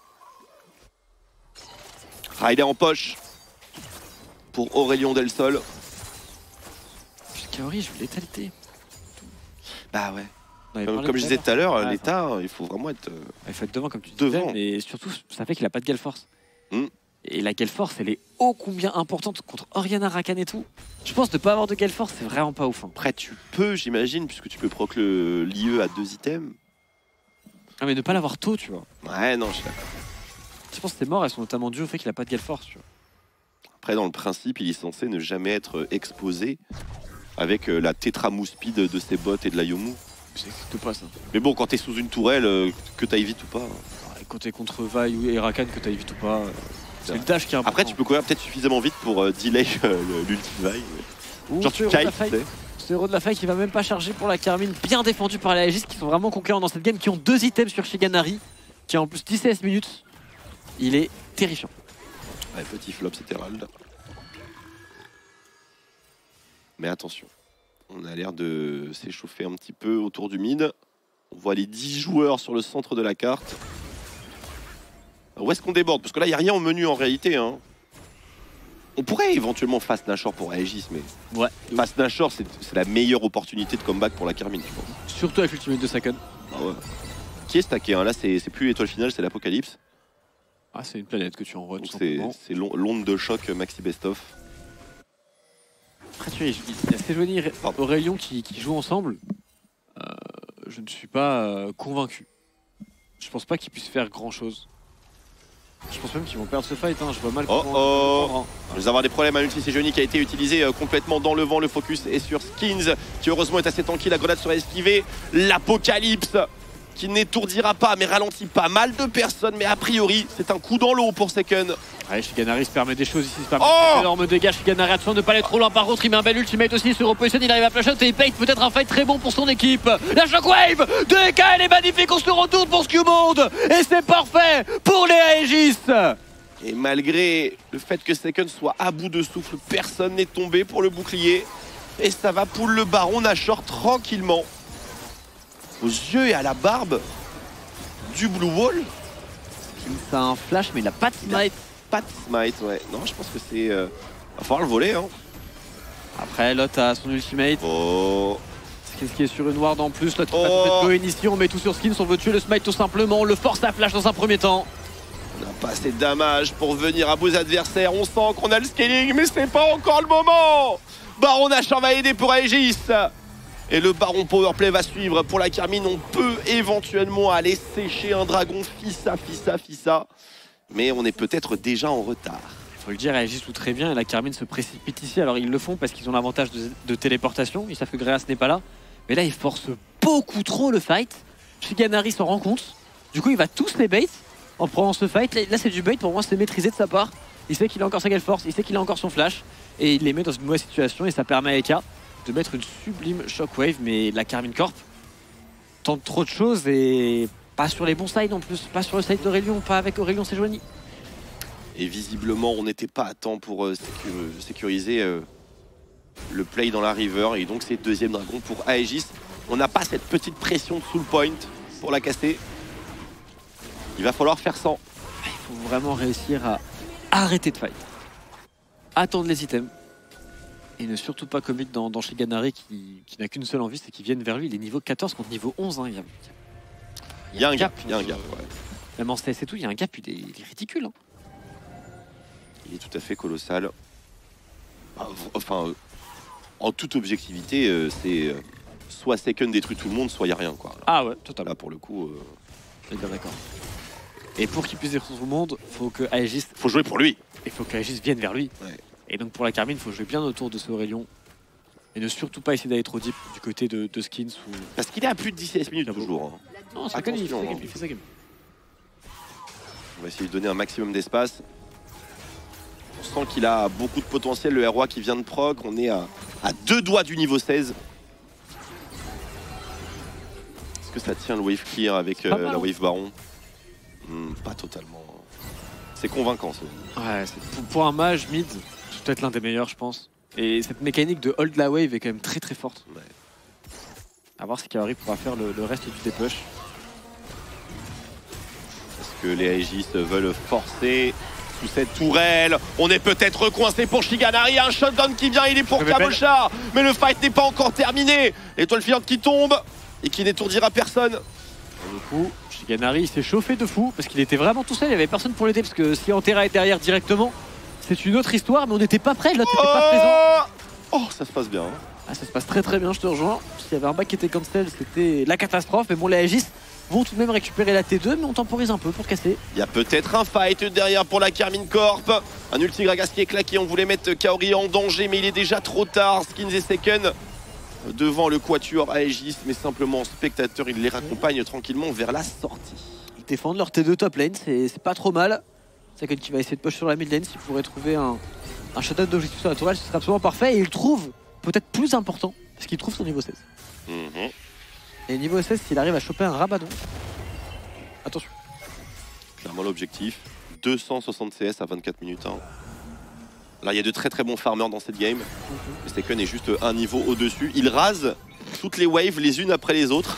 Riley en poche pour Aurélien Del Sol. Kaori, je veux l'étalité. Bah ouais. Comme, comme je disais tout à l'heure, ouais, l'état, il faut vraiment être. Euh, il faut être devant, comme tu devant. disais. Mais surtout, ça fait qu'il n'a pas de gale force. Mm. Et la gale force, elle est ô combien importante contre Orianna, Rakan et tout. Je pense de ne pas avoir de gale force, c'est vraiment pas ouf. Hein. Après, tu peux, j'imagine, puisque tu peux proc l'I E à deux items. Ah, mais ne pas l'avoir tôt, tu vois. Ouais, non, je suis d'accord. Je pense que ces morts, elles sont notamment dues au fait qu'il n'a pas de gale force. Tu vois. Après, dans le principe, il est censé ne jamais être exposé avec la tétramou speed de ses bots et de la Yomu. Ça n'existe pas, ça. Mais bon, quand t'es sous une tourelle, que t'ailles vite ou pas. Ouais, quand t'es contre Vaille et Rakan, que t'ailles vite ou pas. C'est le dash qui est important. Après, tu peux courir peut-être suffisamment vite pour euh, delay euh, l'ulti Vaille. Ouh, genre, tu kites, ce héros de la faille qui va même pas charger pour la Carmine. Bien défendu par les Aegis qui sont vraiment conquérants dans cette game, qui ont deux items sur Shiganari, qui a en plus dix-sept minutes. Il est terrifiant. Ouais, petit flop, c'est Herald. Mais attention, on a l'air de s'échauffer un petit peu autour du mid. On voit les dix joueurs sur le centre de la carte. Où est-ce qu'on déborde? Parce que là, il n'y a rien au menu en réalité. Hein. On pourrait éventuellement Fast Nashor pour Aegis, mais ouais. Fast Nashor, c'est la meilleure opportunité de comeback pour la Carmine, je pense. Surtout avec l'ultimate de Seken. Ah ouais. Qui est stacké hein? Là, c'est plus l'étoile finale, c'est l'Apocalypse. Ah, c'est une planète que tu envoies tout simplement. C'est l'onde de choc Maxi Best-of. Après, tu vois, il y a Sejuani et Aurélien qui, qui jouent ensemble. Euh, je ne suis pas euh, convaincu. Je pense pas qu'ils puissent faire grand-chose. Je pense même qu'ils vont perdre ce fight. Hein. Je vois mal oh comment... Oh On va avoir des problèmes à l'ulti. Sejuani qui a été utilisé euh, complètement dans le vent. Le focus est sur Skins, qui heureusement est assez tranquille. La grenade sera esquivée. L'Apocalypse qui n'étourdira pas, mais ralentit pas mal de personnes. Mais a priori, c'est un coup dans l'eau pour Seken. Allez, Shiganari se permet des choses ici, se permet oh d'énormes dégâts. Shiganari, attention de ne pas aller trop loin. Par contre, il met un bel ultimate aussi, il se repositionne, il arrive à flash out et il paye peut-être un fight très bon pour son équipe. La shockwave de Eka, elle est magnifique, on se retourne pour Skewmonde et c'est parfait pour les Aegis. Et malgré le fait que Second soit à bout de souffle, personne n'est tombé pour le bouclier. Et ça va pour le baron Nashor tranquillement. Aux yeux et à la barbe du Blue Wall. Il a un flash, mais il a pas de smite. Pas de smite, ouais. Non, je pense que c'est... Euh... va falloir le voler, hein. Après, Lot a son ultimate. Oh. Qu'est-ce qui est sur une ward en plus? Lot qui oh. va tout mettre ici, on met tout sur Skins, on veut tuer le smite tout simplement. On le force à flash dans un premier temps. On n'a pas assez de damage pour venir à beaux adversaires. On sent qu'on a le scaling, mais c'est pas encore le moment. Baron Nashor va aider pour Aegis. Et le Baron Powerplay va suivre pour la Carmine. On peut éventuellement aller sécher un dragon. Fissa, fissa, fissa. Mais on est peut-être déjà en retard. Il faut le dire, Aegis joue très bien et la Carmine se précipite ici. Alors ils le font parce qu'ils ont l'avantage de, de téléportation. Ils savent que Greas n'est pas là. Mais là, ils forcent beaucoup trop le fight. Shiganari s'en rend compte. Du coup, il va tous les bait en prenant ce fight. Là, là c'est du bait. Pour moi, c'est maîtrisé de sa part. Il sait qu'il a encore sa gale force. Il sait qu'il a encore son flash. Et il les met dans une mauvaise situation. Et ça permet à Eka de mettre une sublime shockwave. Mais la Carmine Corp tente trop de choses et pas sur les bons sides en plus. Pas sur le side d'Aurelion. Pas avec Aurelion Sejuani. Et visiblement, on n'était pas à temps pour euh, sécur sécuriser euh, le play dans la river. Et donc, c'est deuxième dragon pour Aegis. On n'a pas cette petite pression sous le point pour la casser. Il va falloir faire sans. Il faut vraiment réussir à arrêter de fight. Attendre les items. Et ne surtout pas commit dans, dans Shiganari qui, qui n'a qu'une seule envie, c'est qu'il vienne vers lui. Il est niveau quatorze contre niveau onze. Hein. Il, y a, il y a un gap. Il y a un gap, ouais. Même en C S et tout, il y a un gap, il est, il est ridicule. Hein. Il est tout à fait colossal. Enfin, euh, en toute objectivité, euh, c'est euh, soit Second détruit tout le monde, soit il n'y a rien, quoi. Là, ah ouais, totalement. Là, pour le coup... Euh... Je suis bien d'accord. Et pour qu'il puisse détruire tout le monde, il faut que Aegis... faut jouer pour lui. Il faut qu'Aegis vienne vers lui. Ouais. Et donc pour la Carmine, il faut jouer bien autour de ce Aurelion. Et ne surtout pas essayer d'aller trop deep du côté de, de Skins. Ou... Parce qu'il est à plus de dix-six minutes toujours. Hein. Non, c'est pas il, hein. il fait sa game. On va essayer de donner un maximum d'espace. On sent qu'il a beaucoup de potentiel, le R O A qui vient de proc. On est à, à deux doigts du niveau seize. Est-ce que ça tient le wave clear avec euh, la wave baron? hmm, Pas totalement. C'est convaincant ça. Ouais, pour, pour un mage mid, c'est peut-être l'un des meilleurs je pense. Et cette mécanique de hold la wave est quand même très très forte. Ouais. A voir si Kaori pourra faire le, le reste du dépush. Est-ce que les Aegis veulent forcer sous cette tourelle? On est peut-être coincé pour Shiganari. Un shotgun qui vient, il est pour Cabochard. Mais le fight n'est pas encore terminé. L'étoile filante qui tombe et qui n'étourdira personne. Du coup, Shiganari s'est chauffé de fou parce qu'il était vraiment tout seul, il n'y avait personne pour l'aider parce que si Antera est derrière directement, c'est une autre histoire, mais on n'était pas prêt, l'autre n'était oh pas présent. Oh, ça se passe bien. Hein. Ah, ça se passe très très bien, je te rejoins. S'il y avait un bac qui était cancel, c'était la catastrophe. Mais bon, les Aegis vont tout de même récupérer la T deux, mais on temporise un peu pour casser. Il y a peut-être un fight derrière pour la Carmine Corp. Un ulti Gragas qui est claqué, on voulait mettre Kaori en danger, mais il est déjà trop tard. Skins et Second devant le quatuor Aegis, mais simplement en spectateur, il les raccompagne tranquillement vers la sortie. Ils défendent leur T deux top lane, c'est pas trop mal. Second qui va essayer de push sur la mid lane, s'il pourrait trouver un, un shutdown d'objectif sur la tourelle, ce serait absolument parfait. Et il trouve, peut-être plus important, parce qu'il trouve son niveau seize. Mm-hmm. Et niveau seize, s'il arrive à choper un Rabadon, attention. Clairement l'objectif, deux cent soixante C S à vingt-quatre minutes. Hein. Là, il y a de très très bons farmers dans cette game. Mm-hmm. Mais Second est juste un niveau au-dessus. Il rase toutes les waves les unes après les autres.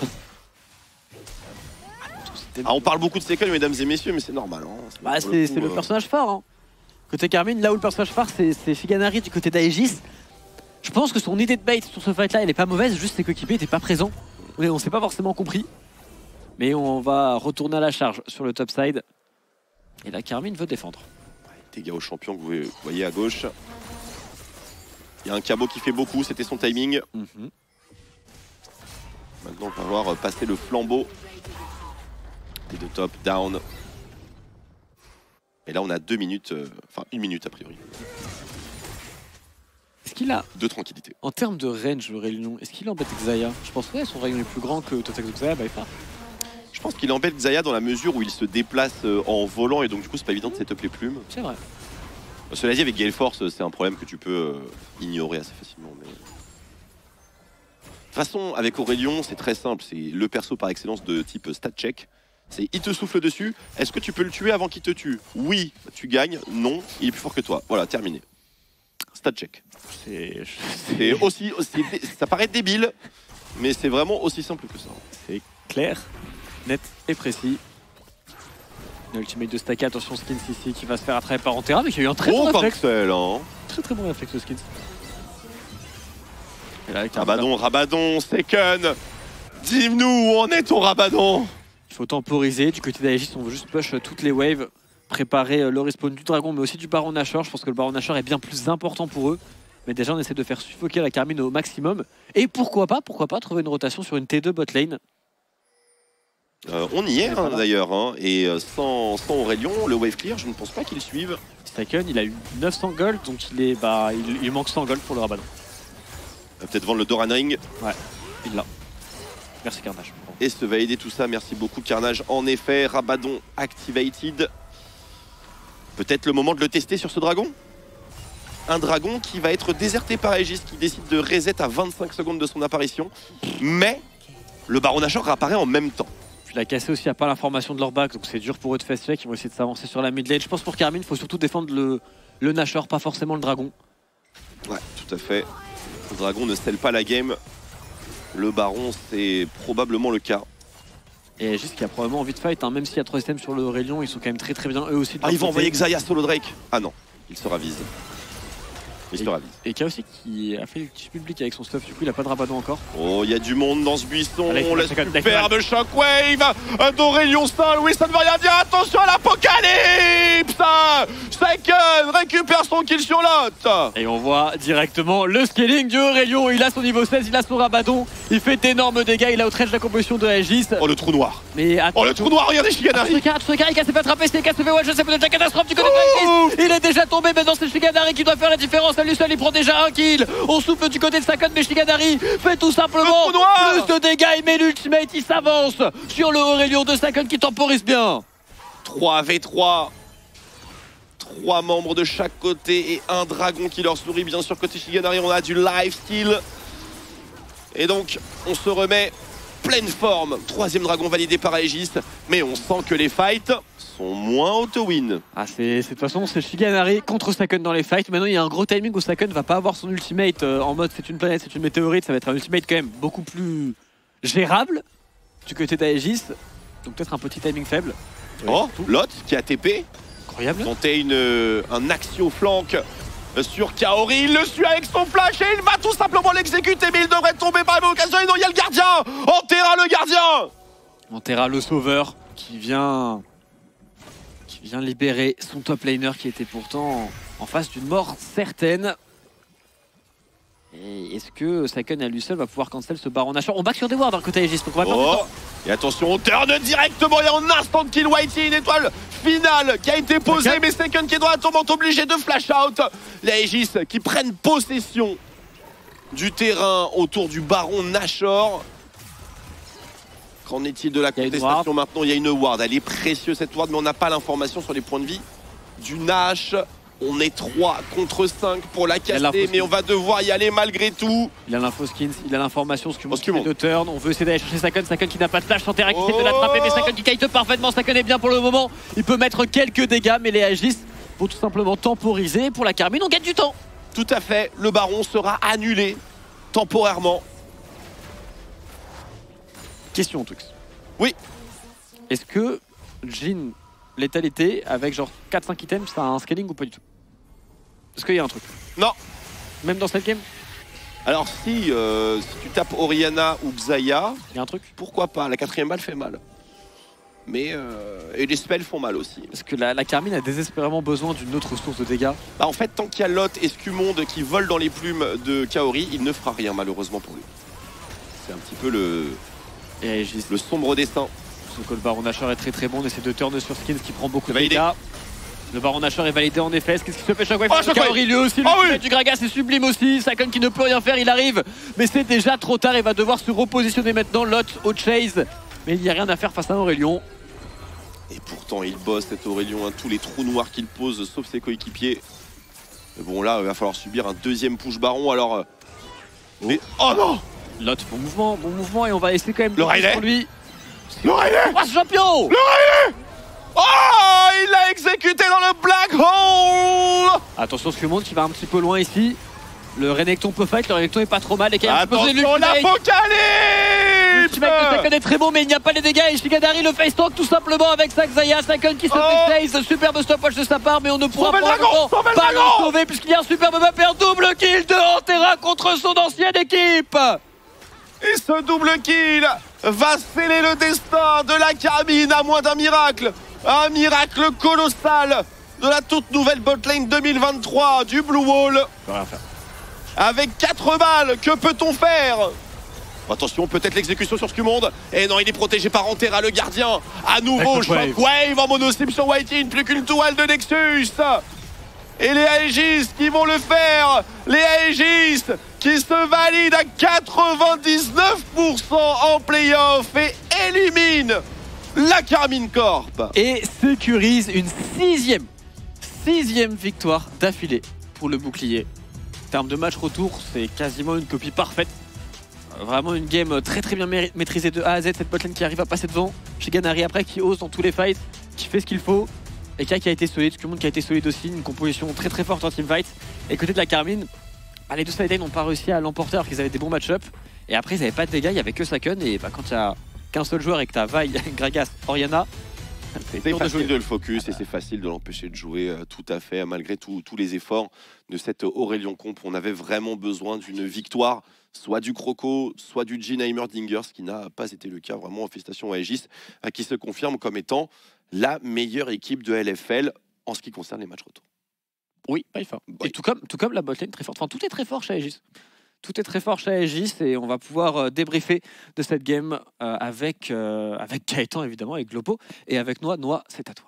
Ah, on parle beaucoup de Second, mesdames et messieurs, mais c'est normal. Hein. Bah, c'est le, le euh... personnage phare. Hein. Côté Carmine, là où le personnage phare, c'est Shiganari du côté d'Aegis. Je pense que son idée de bait sur ce fight-là, elle est pas mauvaise, juste ses coéquipiers n'étaient pas présents. On ne s'est pas forcément compris. Mais on va retourner à la charge sur le top side. Et la Carmine veut défendre. Dégâts au champion que vous voyez à gauche. Il y a un cabot qui fait beaucoup, c'était son timing. Mm-hmm. Maintenant, on va voir passer le flambeau. Et de top, down. Et là, on a deux minutes, euh, enfin une minute a priori. Est-ce qu'il a... De tranquillité. En termes de range, le Rayon, est-ce qu'il embête Xayah? Je pense que ouais, son rayon est plus grand que Totex de Xayah, bah il part. Je pense qu'il embête Xayah dans la mesure où il se déplace en volant et donc du coup c'est pas évident de setup les plumes. C'est vrai. Cela dit, avec Gale Force, c'est un problème que tu peux ignorer assez facilement. Mais... De toute façon, avec Aurelion, c'est très simple. C'est le perso par excellence de type stat check. C'est il te souffle dessus. Est-ce que tu peux le tuer avant qu'il te tue? Oui, tu gagnes. Non, il est plus fort que toi. Voilà, terminé. Stat check. C'est C'est aussi, aussi, ça paraît débile, mais c'est vraiment aussi simple que ça. C'est clair, net et précis. L'ultimate de Staka, attention Skins ici qui va se faire attraper par Antera, mais qui a eu un très Oh, bon réflexe. excellent. Très très bon réflexe de Skins. Et là, avec un Rabadon, Rabadon, Second. Dis-nous où en est ton Rabadon? Il faut temporiser. Du côté d'Aegis, on veut juste push toutes les waves, préparer le respawn du dragon, mais aussi du Baron Nashor. Je pense que le Baron Nashor est bien plus important pour eux. Mais déjà, on essaie de faire suffoquer la Carmine au maximum. Et pourquoi pas, pourquoi pas trouver une rotation sur une T deux bot lane. Euh, on y est hein, d'ailleurs, hein, et sans, sans Aurélien, le wave clear, je ne pense pas qu'il suive. Staken, il a eu neuf cents gold, donc il est, bah, il, il manque cent gold pour le Rabadon. Il va peut-être vendre le Doran Ring. Ouais, il l'a. Merci Carnage. Et se valider tout ça, merci beaucoup Carnage. En effet, Rabadon activated. Peut-être le moment de le tester sur ce dragon. Un dragon qui va être déserté par Aegis, qui décide de reset à vingt-cinq secondes de son apparition. Mais le Baron Nashor réapparaît en même temps. Puis la cassé aussi, il n'y a pas l'information de leur back, donc c'est dur pour eux de fast check. Ils vont essayer de s'avancer sur la mid lane. Je pense pour Carmine, il faut surtout défendre le, le Nashor, pas forcément le dragon. Ouais, tout à fait. Le dragon ne scelle pas la game. Le Baron, c'est probablement le cas. Et juste qu'il y a probablement envie de fight, hein. Même s'il y a trois items sur le Aurélien, ils sont quand même très très bien eux aussi. Ah, ils vont envoyer Xayah solo Drake. Ah non, il se ravise. Il se ravise. Et K aussi qui a fait le petit public avec son stuff, du coup il a pas de Rabadon encore. Oh, il y a du monde dans ce buisson. Allez, la superbe shockwave d'Aurélien Saint-Louis, ça ne veut rien dire. Attention à l'apocalypse. Second récupère son kill sur l'autre. Et on voit directement le scaling du Aurélien. Il a son niveau seize, il a son Rabadon. Il fait d'énormes dégâts, il a outrange la composition de Aegis. Oh, le trou noir. Mais attends. Oh, le trou noir, regardez Shiganari. Shiganari qui s'est fait attraper, c'est K se fait one, je sais pas de la catastrophe du côté de Aegis. Il est déjà tombé, maintenant c'est Shiganari qui doit faire la différence. À lui seul, il prend déjà un kill. On souffle du côté de Sakon, mais Shiganari fait tout simplement plus de dégâts. Il met l'ultimate, il s'avance sur le Aurélien de Sakon qui temporise bien. trois v trois. Trois membres de chaque côté et un dragon qui leur sourit. Bien sûr, côté Shiganari, on a du lifesteal. Et donc, on se remet pleine forme. Troisième dragon validé par Aegis. Mais on sent que les fights sont moins auto-win. Ah, c'est de toute façon, c'est Shiganari contre Sakon dans les fights. Maintenant, il y a un gros timing où Sakon va pas avoir son ultimate euh, en mode c'est une planète, c'est une météorite. Ça va être un ultimate quand même beaucoup plus gérable du côté d'Aegis. Donc peut-être un petit timing faible. Oh, Lot qui a T P. Incroyable. Tenter une, un axio flank sur Kaori. Il le suit avec son flash et il va tout simplement l'exécuter. Mais il devrait tomber par la même occasion. Et non, il y a le gardien. Antera le gardien. Antera le sauveur qui vient... qui vient libérer son top laner qui était pourtant en face d'une mort certaine. Et est-ce que Sakon à lui seul va pouvoir cancel ce Baron Nashor? On back sur des wards d'un côté Aegis, donc on va oh. Et attention, on turn directement, il y a un instant kill Whitey, une étoile finale qui a été posée, okay. Mais Sakon qui est dans la tourmente obligé de flash out. Les Aegis qui prennent possession du terrain autour du Baron Nashor. Qu'en est-il de la contestation maintenant? Il y a une ward, elle est précieuse cette ward, mais on n'a pas l'information sur les points de vie du Nash. On est trois contre cinq pour la casser, mais on va devoir y aller malgré tout. Il a l'info skins, il a l'information, ce que oh, de turn. On veut essayer d'aller chercher Sakon, Sakon qui n'a pas de flash, Antera qui oh. essaie de l'attraper, mais Sakon qui kite parfaitement. Sakon est bien pour le moment. Il peut mettre quelques dégâts, mais les Aegis vont tout simplement temporiser. Pour la Carmine, on gagne du temps. Tout à fait, le Baron sera annulé temporairement. Question, Tux. Oui. Est-ce que Jhin létalité avec genre quatre cinq items, ça a un scaling ou pas du tout? Est-ce qu'il y a un truc? Non. Même dans cette game? Alors si, euh, si tu tapes Orianna ou Xayah, il y a un truc? Pourquoi pas? La quatrième balle fait mal. Mais euh, et les spells font mal aussi. Parce que la, la Carmine a désespérément besoin d'une autre source de dégâts. Bah en fait, tant qu'il y a Lot et Scumonde qui volent dans les plumes de Kaori, il ne fera rien malheureusement pour lui. C'est un petit peu le, et le sombre destin. Sauf que le Baron Nashor est très très bon, on essaie de turn sur Skins qui prend beaucoup de validé. dégâts. Le Baron Nashor est validé en effet. Qu'est-ce qui se fait? Shockwave oh, Kaori lui aussi, le oh, oui. du Gragas c'est sublime aussi. Sakon qui ne peut rien faire, il arrive. Mais c'est déjà trop tard, il va devoir se repositionner maintenant. Lot au chase. Mais il n'y a rien à faire face à Aurélien. Et pourtant il bosse cet Aurélien, hein, tous les trous noirs qu'il pose sauf ses coéquipiers. Mais bon là il va falloir subir un deuxième push Baron alors. Euh... Oh. Mais... oh non! Lot, bon mouvement, bon mouvement et on va essayer quand même le Riley pour lui. L'oreiller. Oh, ce champion. L'oreiller. Oh, il l'a exécuté dans le black hole. Attention, Scumond qui va un petit peu loin ici. Le Renekton peut fight, le Renekton est pas trop mal. Et attention, l'apocalypse. L'ultimate de Sakon est très bon, mais il n'y a pas les dégâts. Et Shiganari le face tank tout simplement avec sa Xayah. Sakon qui se oh. fait face. Superbe stopwatch de sa part, mais on ne pourra sauver pas, dragon, pas le sauver puisqu'il y a un superbe map et un double kill de Antera contre son ancienne équipe. Et ce double kill va sceller le destin de la Carmine à moins d'un miracle. Un miracle colossal de la toute nouvelle botlane deux mille vingt-trois du Blue Wall. Avec quatre balles, que peut-on faire? Attention, peut-être l'exécution sur Scumond. Et non, il est protégé par Antera, le gardien. À nouveau, Shockwave en monosim sur Whiting. Plus qu'une toile de Nexus. Et les Aegis qui vont le faire. Les Aegis qui se valident à quatre-vingt-dix-neuf pour cent en playoff et éliminent la Carmine Corp. Et sécurise une sixième, sixième victoire d'affilée pour le bouclier. En termes de match retour, c'est quasiment une copie parfaite. Vraiment une game très très bien maîtrisée de A à Z. Cette botlane qui arrive à passer devant. Shiganari après qui ose dans tous les fights, qui fait ce qu'il faut. Et K qui a été solide, Scumond qui a été solide aussi. Une composition très très forte en teamfight. Et côté de la Carmine, bah, les deux side n'ont pas réussi à l'emporter alors qu'ils avaient des bons match-up. Et après ils n'avaient pas de dégâts, il n'y avait que Sakon. Et bah, quand il n'y a qu'un seul joueur et que tu as Vi, Gragas, Orianna, c'est facile de le focus et c'est facile de l'empêcher de jouer euh, tout à fait, malgré tous les efforts de cette Aurelion Comp. On avait vraiment besoin d'une victoire, soit du Croco, soit du Jhin Heimerdinger, ce qui n'a pas été le cas. Vraiment, félicitations à Aegis, euh, qui se confirme comme étant la meilleure équipe de L F L en ce qui concerne les matchs retour. Oui, by far. Oui. Et tout comme, tout comme la botlane très forte. Enfin, tout est très fort chez Aegis. Tout est très fort chez Aegis et on va pouvoir euh, débriefer de cette game euh, avec, euh, avec Gaëtan évidemment, avec Glopo et avec Noah. Noah, c'est à toi.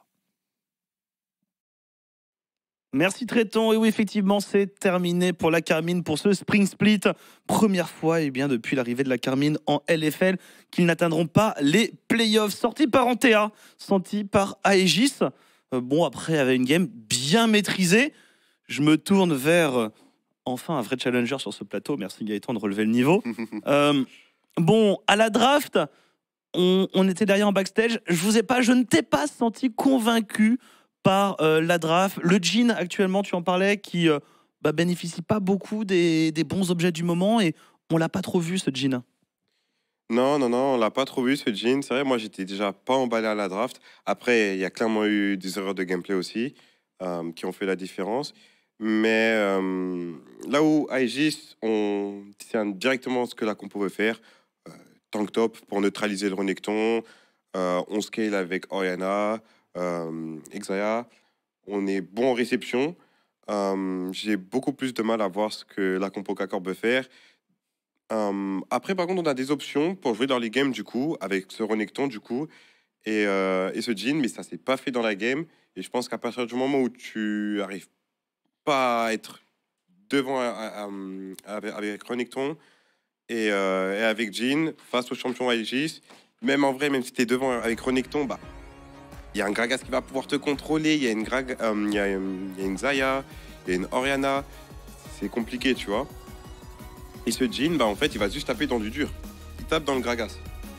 Merci Tréton. Et oui, effectivement, c'est terminé pour la Carmine pour ce Spring Split. Première fois et bien, depuis l'arrivée de la Carmine en L F L qu'ils n'atteindront pas les playoffs. Sorti par Antea, sorti par Aegis. Euh, bon, après, avec une game bien maîtrisée. Je me tourne vers... Euh, Enfin, un vrai challenger sur ce plateau. Merci Gaëtan de relever le niveau. euh, bon, à la draft, on, on était derrière en backstage. Je vous ai pas, je ne t'ai pas senti convaincu par euh, la draft. Le Jhin, actuellement, tu en parlais, qui euh, bah, bénéficie pas beaucoup des, des bons objets du moment et on l'a pas trop vu, ce Jhin. Non, non, non, on l'a pas trop vu, ce Jhin. C'est vrai, moi, j'étais déjà pas emballé à la draft. Après, il y a clairement eu des erreurs de gameplay aussi euh, qui ont fait la différence. Mais euh, là où Aegis, on sait directement ce que la compo veut faire. Euh, tank top pour neutraliser le Renekton. Euh, on scale avec Orianna, euh, Xayah. On est bon en réception. Euh, J'ai beaucoup plus de mal à voir ce que la compo K-Corp veut faire. Euh, après, par contre, on a des options pour jouer dans les games, du coup, avec ce Renekton, du coup, et, euh, et ce Jhin, mais ça s'est pas fait dans la game. Et je pense qu'à partir du moment où tu arrives pas à être devant à, à, à, avec Renekton et, euh, et avec Jhin face au champion Aegis, même en vrai, même si tu es devant avec Renekton, bah il y a un Gragas qui va pouvoir te contrôler, il y a une Grag, euh, y a, y a une Xayah, il y a une Orianna, c'est compliqué, tu vois. Et ce Jhin, bah en fait, il va juste taper dans du dur. Il tape dans le Gragas.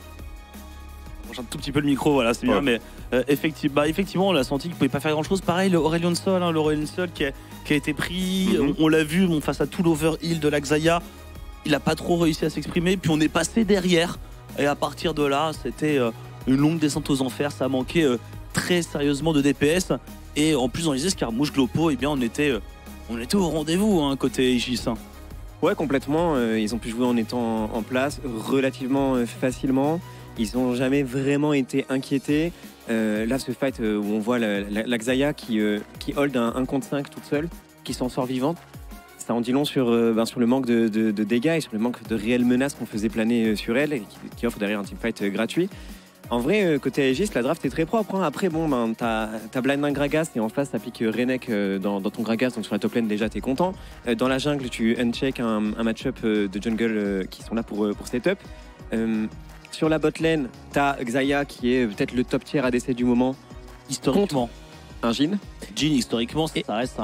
Un tout petit peu le micro, voilà, c'est ouais. bien, mais euh, effectivement, bah, effectivement, on l'a senti qu'il ne pouvait pas faire grand-chose. Pareil, le Aurelion Sol, hein, l'Aurelion Sol qui a, qui a été pris, mm-hmm. on, on l'a vu bon, face à tout l'overheal de la Xayah, il n'a pas trop réussi à s'exprimer, puis on est passé derrière, et à partir de là, c'était euh, une longue descente aux enfers, ça manquait euh, très sérieusement de D P S, et en plus dans les escarmouches Glopo, eh bien, on, était, euh, on était au rendez-vous hein, côté Aegis. Hein. Ouais, complètement, euh, ils ont pu jouer en étant en place relativement euh, facilement. Ils n'ont jamais vraiment été inquiétés. Euh, là, ce fight euh, où on voit la, la, la Xayah qui, euh, qui hold un un contre cinq toute seule, qui s'en sort vivante, ça en dit long sur, euh, ben, sur le manque de, de, de dégâts et sur le manque de réelles menaces qu'on faisait planer euh, sur elle et qui, qui offre derrière un teamfight euh, gratuit. En vrai, euh, côté Aegis, la draft est très propre. Hein. Après, bon, ben, t'as, t'as blind un Gragas et en face, ça pique Renek euh, dans, dans ton Gragas, donc sur la top lane, déjà, t'es content. Euh, dans la jungle, tu uncheck un, un match-up euh, de jungle euh, qui sont là pour, euh, pour setup. Euh, Sur la bot lane, t'as Xayah qui est peut-être le top tier A D C du moment. Historiquement. Un Jhin. Jhin, historiquement, ça reste un,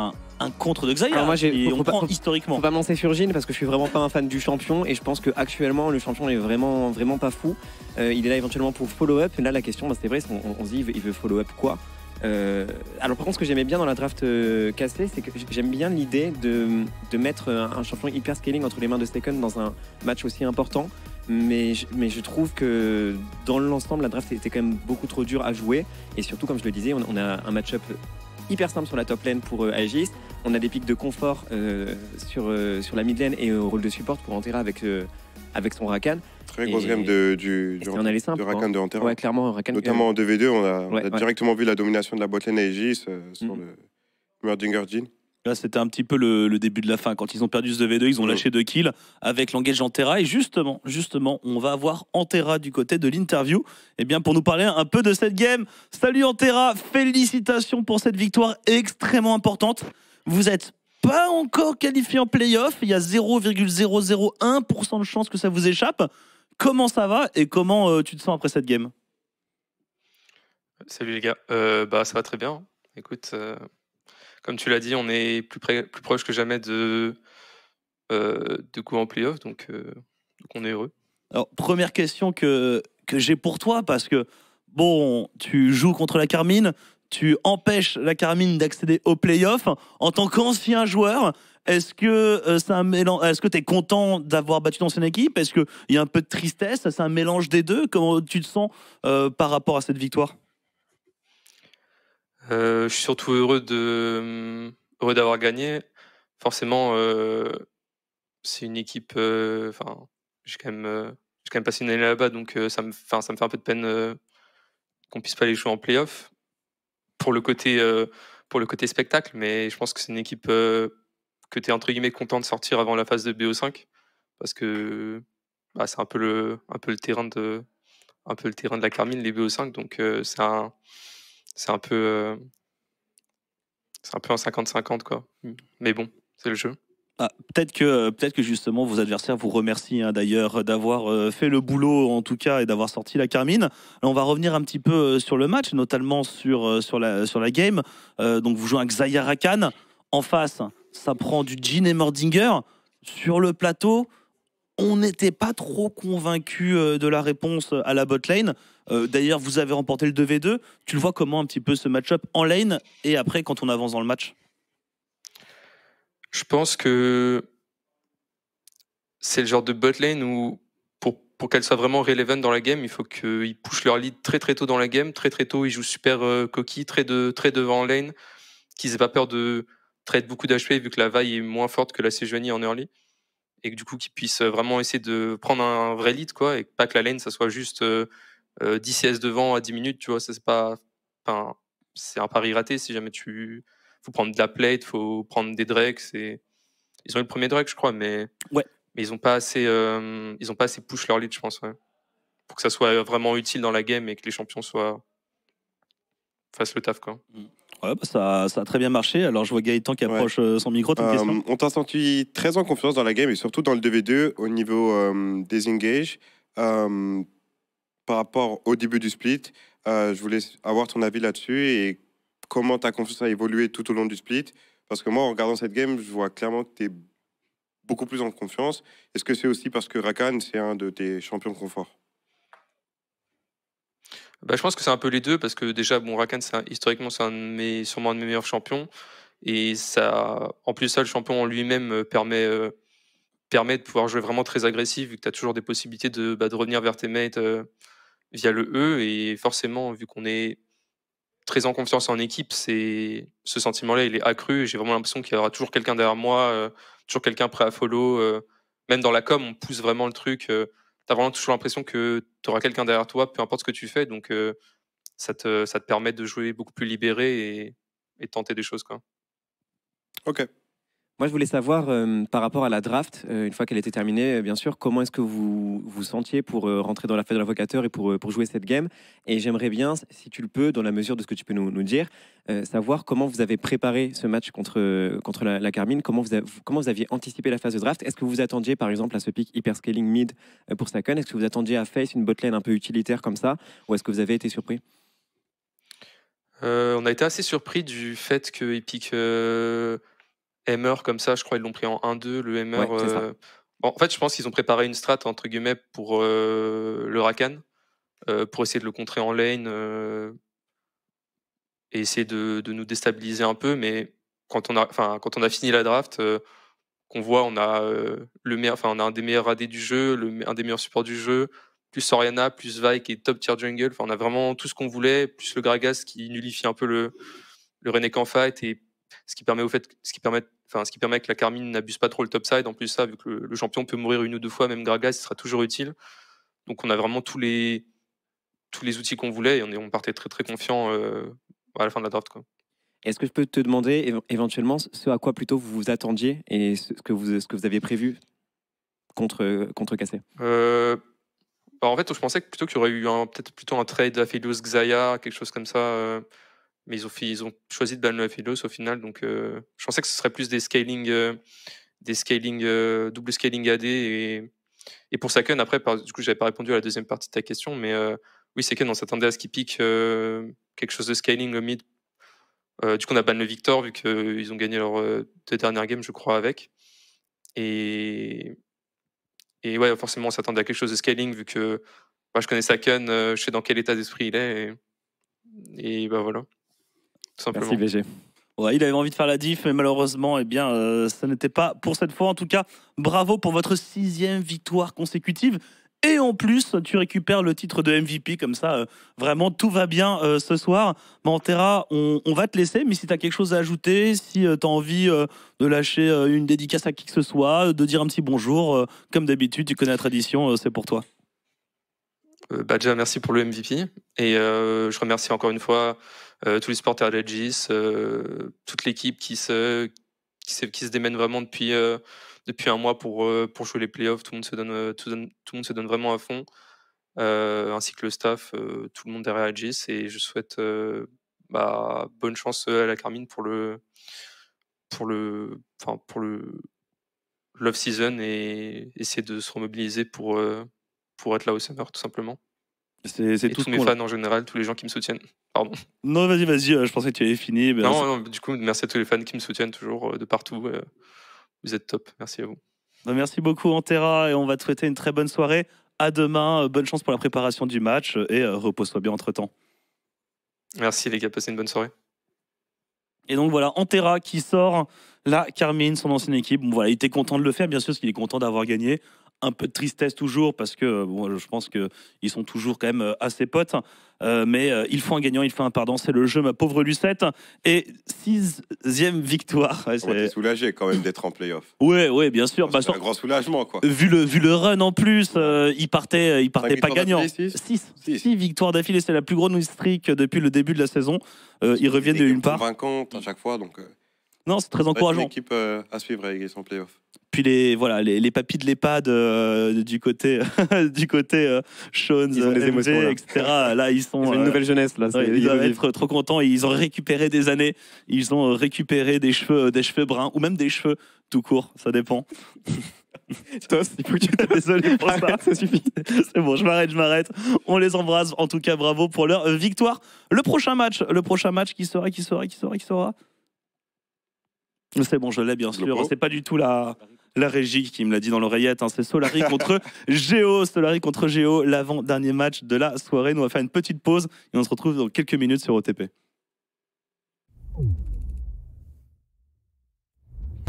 un contre de Xayah. Alors moi, j'ai- et faut- on faut pas- prend faut- historiquement. On va me lancer sur Jhin parce que je suis vraiment pas un fan du champion et je pense qu'actuellement le champion est vraiment, vraiment pas fou. Euh, il est là éventuellement pour follow-up. Là, la question, bah, c'est vrai, on, on se dit il veut, il veut follow-up quoi. Euh, alors par contre, ce que j'aimais bien dans la draft euh, cassée, c'est que j'aime bien l'idée de, de mettre un, un champion hyper scaling entre les mains de Steken dans un match aussi important. Mais je, mais je trouve que dans l'ensemble, la draft était quand même beaucoup trop dure à jouer. Et surtout, comme je le disais, on, on a un match-up hyper simple sur la top lane pour euh, Aegis. On a des pics de confort euh, sur, euh, sur la mid lane et au rôle de support pour Antera avec, euh, avec son Rakan. Très grosse Et- gamme de, du, du, Et on allait simple, de quoi. Rakan de Antera. Ouais, clairement, Rakan. Notamment en deux v deux, on a, on a Ouais, ouais. directement vu la domination de la botlane Aegis euh, sur Mm. le Merdinger Jhin. Là, c'était un petit peu le, le début de la fin. Quand ils ont perdu ce deux v deux, ils ont Mm. lâché deux kills avec l'engage Antera. Et justement, justement, on va avoir Antera du côté de l'interview. Eh bien, pour nous parler un peu de cette game. Salut Antera, félicitations pour cette victoire extrêmement importante. Vous êtes pas encore qualifié en playoff. Il y a zéro virgule zéro zéro un pour cent de chance que ça vous échappe. Comment ça va et comment euh, tu te sens après cette game? Salut les gars, Euh, bah ça va très bien. Écoute, euh, comme tu l'as dit, on est plus, près, plus proche que jamais de, euh, de coup en playoff, donc, euh, donc on est heureux. Alors, première question que, que j'ai pour toi, parce que, bon, tu joues contre la Carmine, tu empêches la Carmine d'accéder aux playoffs. En tant qu'ancien joueur, est-ce que euh, c'est un mélange, est-ce que tu es content d'avoir battu ton ancienne équipe? Est-ce qu'il y a un peu de tristesse? C'est un mélange des deux? Comment tu te sens euh, par rapport à cette victoire? Euh, je suis surtout heureux de heureux d'avoir gagné. Forcément, euh, c'est une équipe. euh, Enfin, j'ai quand même euh, j'ai quand même passé une année là-bas, donc euh, ça me, enfin, ça me fait un peu de peine euh, qu'on puisse pas les jouer en playoff pour le côté euh, pour le côté spectacle. Mais je pense que c'est une équipe euh, que tu es entre guillemets content de sortir avant la phase de B O cinq parce que bah, c'est un peu le un peu le terrain de un peu le terrain de la Carmine, les B O cinq. Donc euh, c'est un c'est un peu euh, c'est un peu un cinquante cinquante quoi. Mais bon, c'est le jeu. Ah, peut-être que, peut-être que justement vos adversaires vous remercient hein, d'ailleurs d'avoir euh, fait le boulot en tout cas et d'avoir sorti la Carmine. Alors, on va revenir un petit peu euh, sur le match, notamment sur, euh, sur, la, sur la game. Euh, donc vous jouez avec Xayah Rakan. En face, ça prend du Jhin et Mordinger. Sur le plateau, on n'était pas trop convaincu euh, de la réponse à la bot lane. Euh, D'ailleurs, vous avez remporté le deux v deux. Tu le vois comment un petit peu ce match-up en lane et après quand on avance dans le match? Je pense que c'est le genre de bot lane où pour, pour qu'elle soit vraiment relevant dans la game, il faut qu'ils pushent leur lead très très tôt dans la game. Très très tôt, ils jouent super euh, coquille, très, de, très devant en lane, qu'ils aient pas peur de trade beaucoup d'H P vu que la vaille est moins forte que la Sejuani en early. Et que du coup, qu'ils puissent vraiment essayer de prendre un vrai lead, quoi, et pas que la lane, ça soit juste euh, euh, dix C S devant à dix minutes, tu vois, ça c'est pas. Enfin, c'est un pari raté si jamais tu. Faut prendre de la plate, faut prendre des drakes. C'est... Ils ont eu le premier drake, je crois, mais, Ouais. mais ils ont pas assez, euh, ils ont pas assez push leur lead, je pense, ouais. Pour que ça soit vraiment utile dans la game et que les champions soient fassent le taf, quoi. Ouais, bah ça, ça a très bien marché. Alors je vois Gaëtan qui approche euh, son micro. T'as une Euh, question? on t'a senti très en confiance dans la game et surtout dans le deux v deux au niveau euh, des engages. Euh, par rapport au début du split, euh, je voulais avoir ton avis là-dessus et comment ta confiance a évolué tout au long du split. Parce que moi, en regardant cette game, je vois clairement que tu es beaucoup plus en confiance. Est-ce que c'est aussi parce que Rakan, c'est un de tes champions confort? Bah, je pense que c'est un peu les deux parce que déjà, bon, Rakan, c'est un- historiquement, c'est un de mes, sûrement un de mes meilleurs champions. Et ça, en plus, ça, le champion en lui-même euh, permet, euh, permet de pouvoir jouer vraiment très agressif vu que tu as toujours des possibilités de, bah, de revenir vers tes mates euh, via le E. Et forcément, vu qu'on est très en confiance en équipe, c'est ce sentiment-là, il est accru. J'ai vraiment l'impression qu'il y aura toujours quelqu'un derrière moi, euh, toujours quelqu'un prêt à follow. euh, même dans la com, on pousse vraiment le truc. Euh, tu as vraiment toujours l'impression que tu auras quelqu'un derrière toi, peu importe ce que tu fais. Donc, euh, ça, te, ça te permet de jouer beaucoup plus libéré et, et de tenter des choses, quoi. Ok. Moi, je voulais savoir, euh, par rapport à la draft, euh, une fois qu'elle était terminée, euh, bien sûr, comment est-ce que vous vous sentiez pour euh, rentrer dans la fête de l'invocateur et pour, euh, pour jouer cette game? Et j'aimerais bien, si tu le peux, dans la mesure de ce que tu peux nous, nous dire, euh, savoir comment vous avez préparé ce match contre, contre la, la Carmine, comment vous, avez, comment vous aviez anticipé la phase de draft. Est-ce que vous vous attendiez, par exemple, à ce pick hyper scaling mid euh, pour Saken? Est-ce que vous attendiez à face une botlane un peu utilitaire comme ça? Ou est-ce que vous avez été surpris? Euh, on a été assez surpris du fait qu'il pique, euh, Hammer comme ça, je crois ils l'ont pris en un deux, le Hammer. Ouais, c'est ça. euh, bon, en fait, je pense qu'ils ont préparé une strat entre guillemets pour euh, le Rakan, euh, pour essayer de le contrer en lane euh, et essayer de, de nous déstabiliser un peu. Mais quand on a, enfin, quand on a fini la draft, euh, qu'on voit, on a euh, le meilleur, enfin, on a un des meilleurs A D du jeu, le, me- un des meilleurs supports du jeu, plus Orianna, plus Vi qui est top tier jungle. Enfin, on a vraiment tout ce qu'on voulait, plus le Gragas qui nullifie un peu le le Renekton fight et ce qui permet au fait, ce qui permet, enfin, ce qui permet que la Carmine n'abuse pas trop le topside. En plus ça, vu que le, le champion peut mourir une ou deux fois, même Gragas, il sera toujours utile. Donc on a vraiment tous les tous les outils qu'on voulait et on, est, on partait très très confiant euh, à la fin de la draft, quoi. Est-ce que je peux te demander éve- éventuellement ce à quoi plutôt vous vous attendiez et ce que vous, ce que vous avez prévu contre, contre Cassé? Euh, bah, en fait, je pensais que plutôt qu'il y aurait eu un- peut-être plutôt un trade Aphelios Xayah, quelque chose comme ça. euh, mais ils ont, fait, ils ont choisi de ban le Aphelios au final. Donc euh, je pensais que ce serait plus des scaling, euh, des scaling euh, double scaling A D. Et, et pour Saken, après, par- du coup, j'avais pas répondu à la deuxième partie de ta question. Mais euh, oui, Saken, on s'attendait à ce qu'il pique euh, quelque chose de scaling au mid. Euh, du coup, on a ban le Victor, vu qu'ils ont gagné leurs euh, deux dernières games, je crois, avec. Et, et ouais, forcément, on s'attendait à quelque chose de scaling, vu que moi, je connais Saken, euh, je sais dans quel état d'esprit il est. Et, et bah voilà, tout simplement. Merci V G. Ouais, il avait envie de faire la diff, mais malheureusement, eh bien, euh, ça n'était pas pour cette fois. En tout cas, bravo pour votre sixième victoire consécutive. Et en plus, tu récupères le titre de M V P, comme ça, euh, vraiment, tout va bien euh, ce soir. Mantera, on, on va te laisser, mais si tu as quelque chose à ajouter, si tu as envie euh, de lâcher euh, une dédicace à qui que ce soit, de dire un petit bonjour, euh, comme d'habitude, tu connais la tradition, euh, c'est pour toi. Euh, bah déjà, merci pour le M V P. Et euh, je remercie encore une fois euh, tous les supporters de la G I S, euh, toute l'équipe qui se, qui, se, qui se démène vraiment depuis, euh, depuis un mois pour, euh, pour jouer les playoffs. Tout le monde se donne, euh, tout, donne- tout le monde se donne vraiment à fond, euh, ainsi que le staff, euh, tout le monde derrière la G I S. Et je souhaite euh, bah, bonne chance à la Carmine pour le, pour le, enfin, pour le l'off season et essayer de se remobiliser pour, euh, pour être là au Summer, tout simplement. C'est c'est Et tout tous ce mes qu'on- fans en général, tous les gens qui me soutiennent. Pardon. Non, vas-y, vas-y, euh, je pensais que tu avais fini. ben, Non, non, du coup, merci à tous les fans qui me soutiennent toujours euh, de partout. euh, Vous êtes top. Merci à vous. Bah, merci beaucoup Antera et on va te souhaiter une très bonne soirée. À demain, euh, bonne chance pour la préparation du match euh, et euh, repose-toi bien entre temps. Merci les gars, passez une bonne soirée. Et donc voilà, Antera qui sort la Carmine, son ancienne équipe. Bon, voilà, il était content de le faire, bien sûr, parce qu'il est content d'avoir gagné. Un peu de tristesse toujours, parce que bon, je pense qu'ils sont toujours quand même euh, assez potes. Euh, mais euh, il faut un gagnant, il faut un pardon. C'est le jeu, ma pauvre Lucette. Et sixième victoire. Ouais, On va c'est- être soulagé quand même d'être en playoff. ouais, ouais, bien sûr. Bah, C'est sur- un grand soulagement, quoi. Vu le, vu le run en plus, euh, il partait, il partait Cinq pas victoires gagnant. d'affilée, six six Six. six victoires d'affilée, c'est la plus grosse win streak depuis le début de la saison. Euh, ils reviennent de Des une games part. convaincantes à chaque fois, donc euh, Non, c'est très ça va être une encourageant. équipe euh, à suivre avec son playoff. Puis les voilà les, les papis de l'EHPAD euh, du côté du côté euh, Sean, Ils ont des M V, émotions, là. et cetera. Là, ils sont Ils ont une euh, nouvelle jeunesse là. ouais, c'est- ils ils doivent revivent. être trop contents. Ils ont récupéré des années. Ils ont récupéré des cheveux, des cheveux bruns ou même des cheveux tout court. Ça dépend. Tos, il faut que tu Désolé pour ça. Arrête, ça suffit. C'est bon, je m'arrête, je m'arrête. On les embrasse. En tout cas, bravo pour leur victoire. Le prochain match, le prochain match qui sera, qui sera, qui sera, qui sera. C'est bon, je l'ai bien sûr. Loco. C'est pas du tout la, la régie qui me l'a dit dans l'oreillette. Hein. C'est Solari contre Géo. Solari contre Géo, l'avant-dernier match de la soirée. Nous, on va faire une petite pause et on se retrouve dans quelques minutes sur O T P.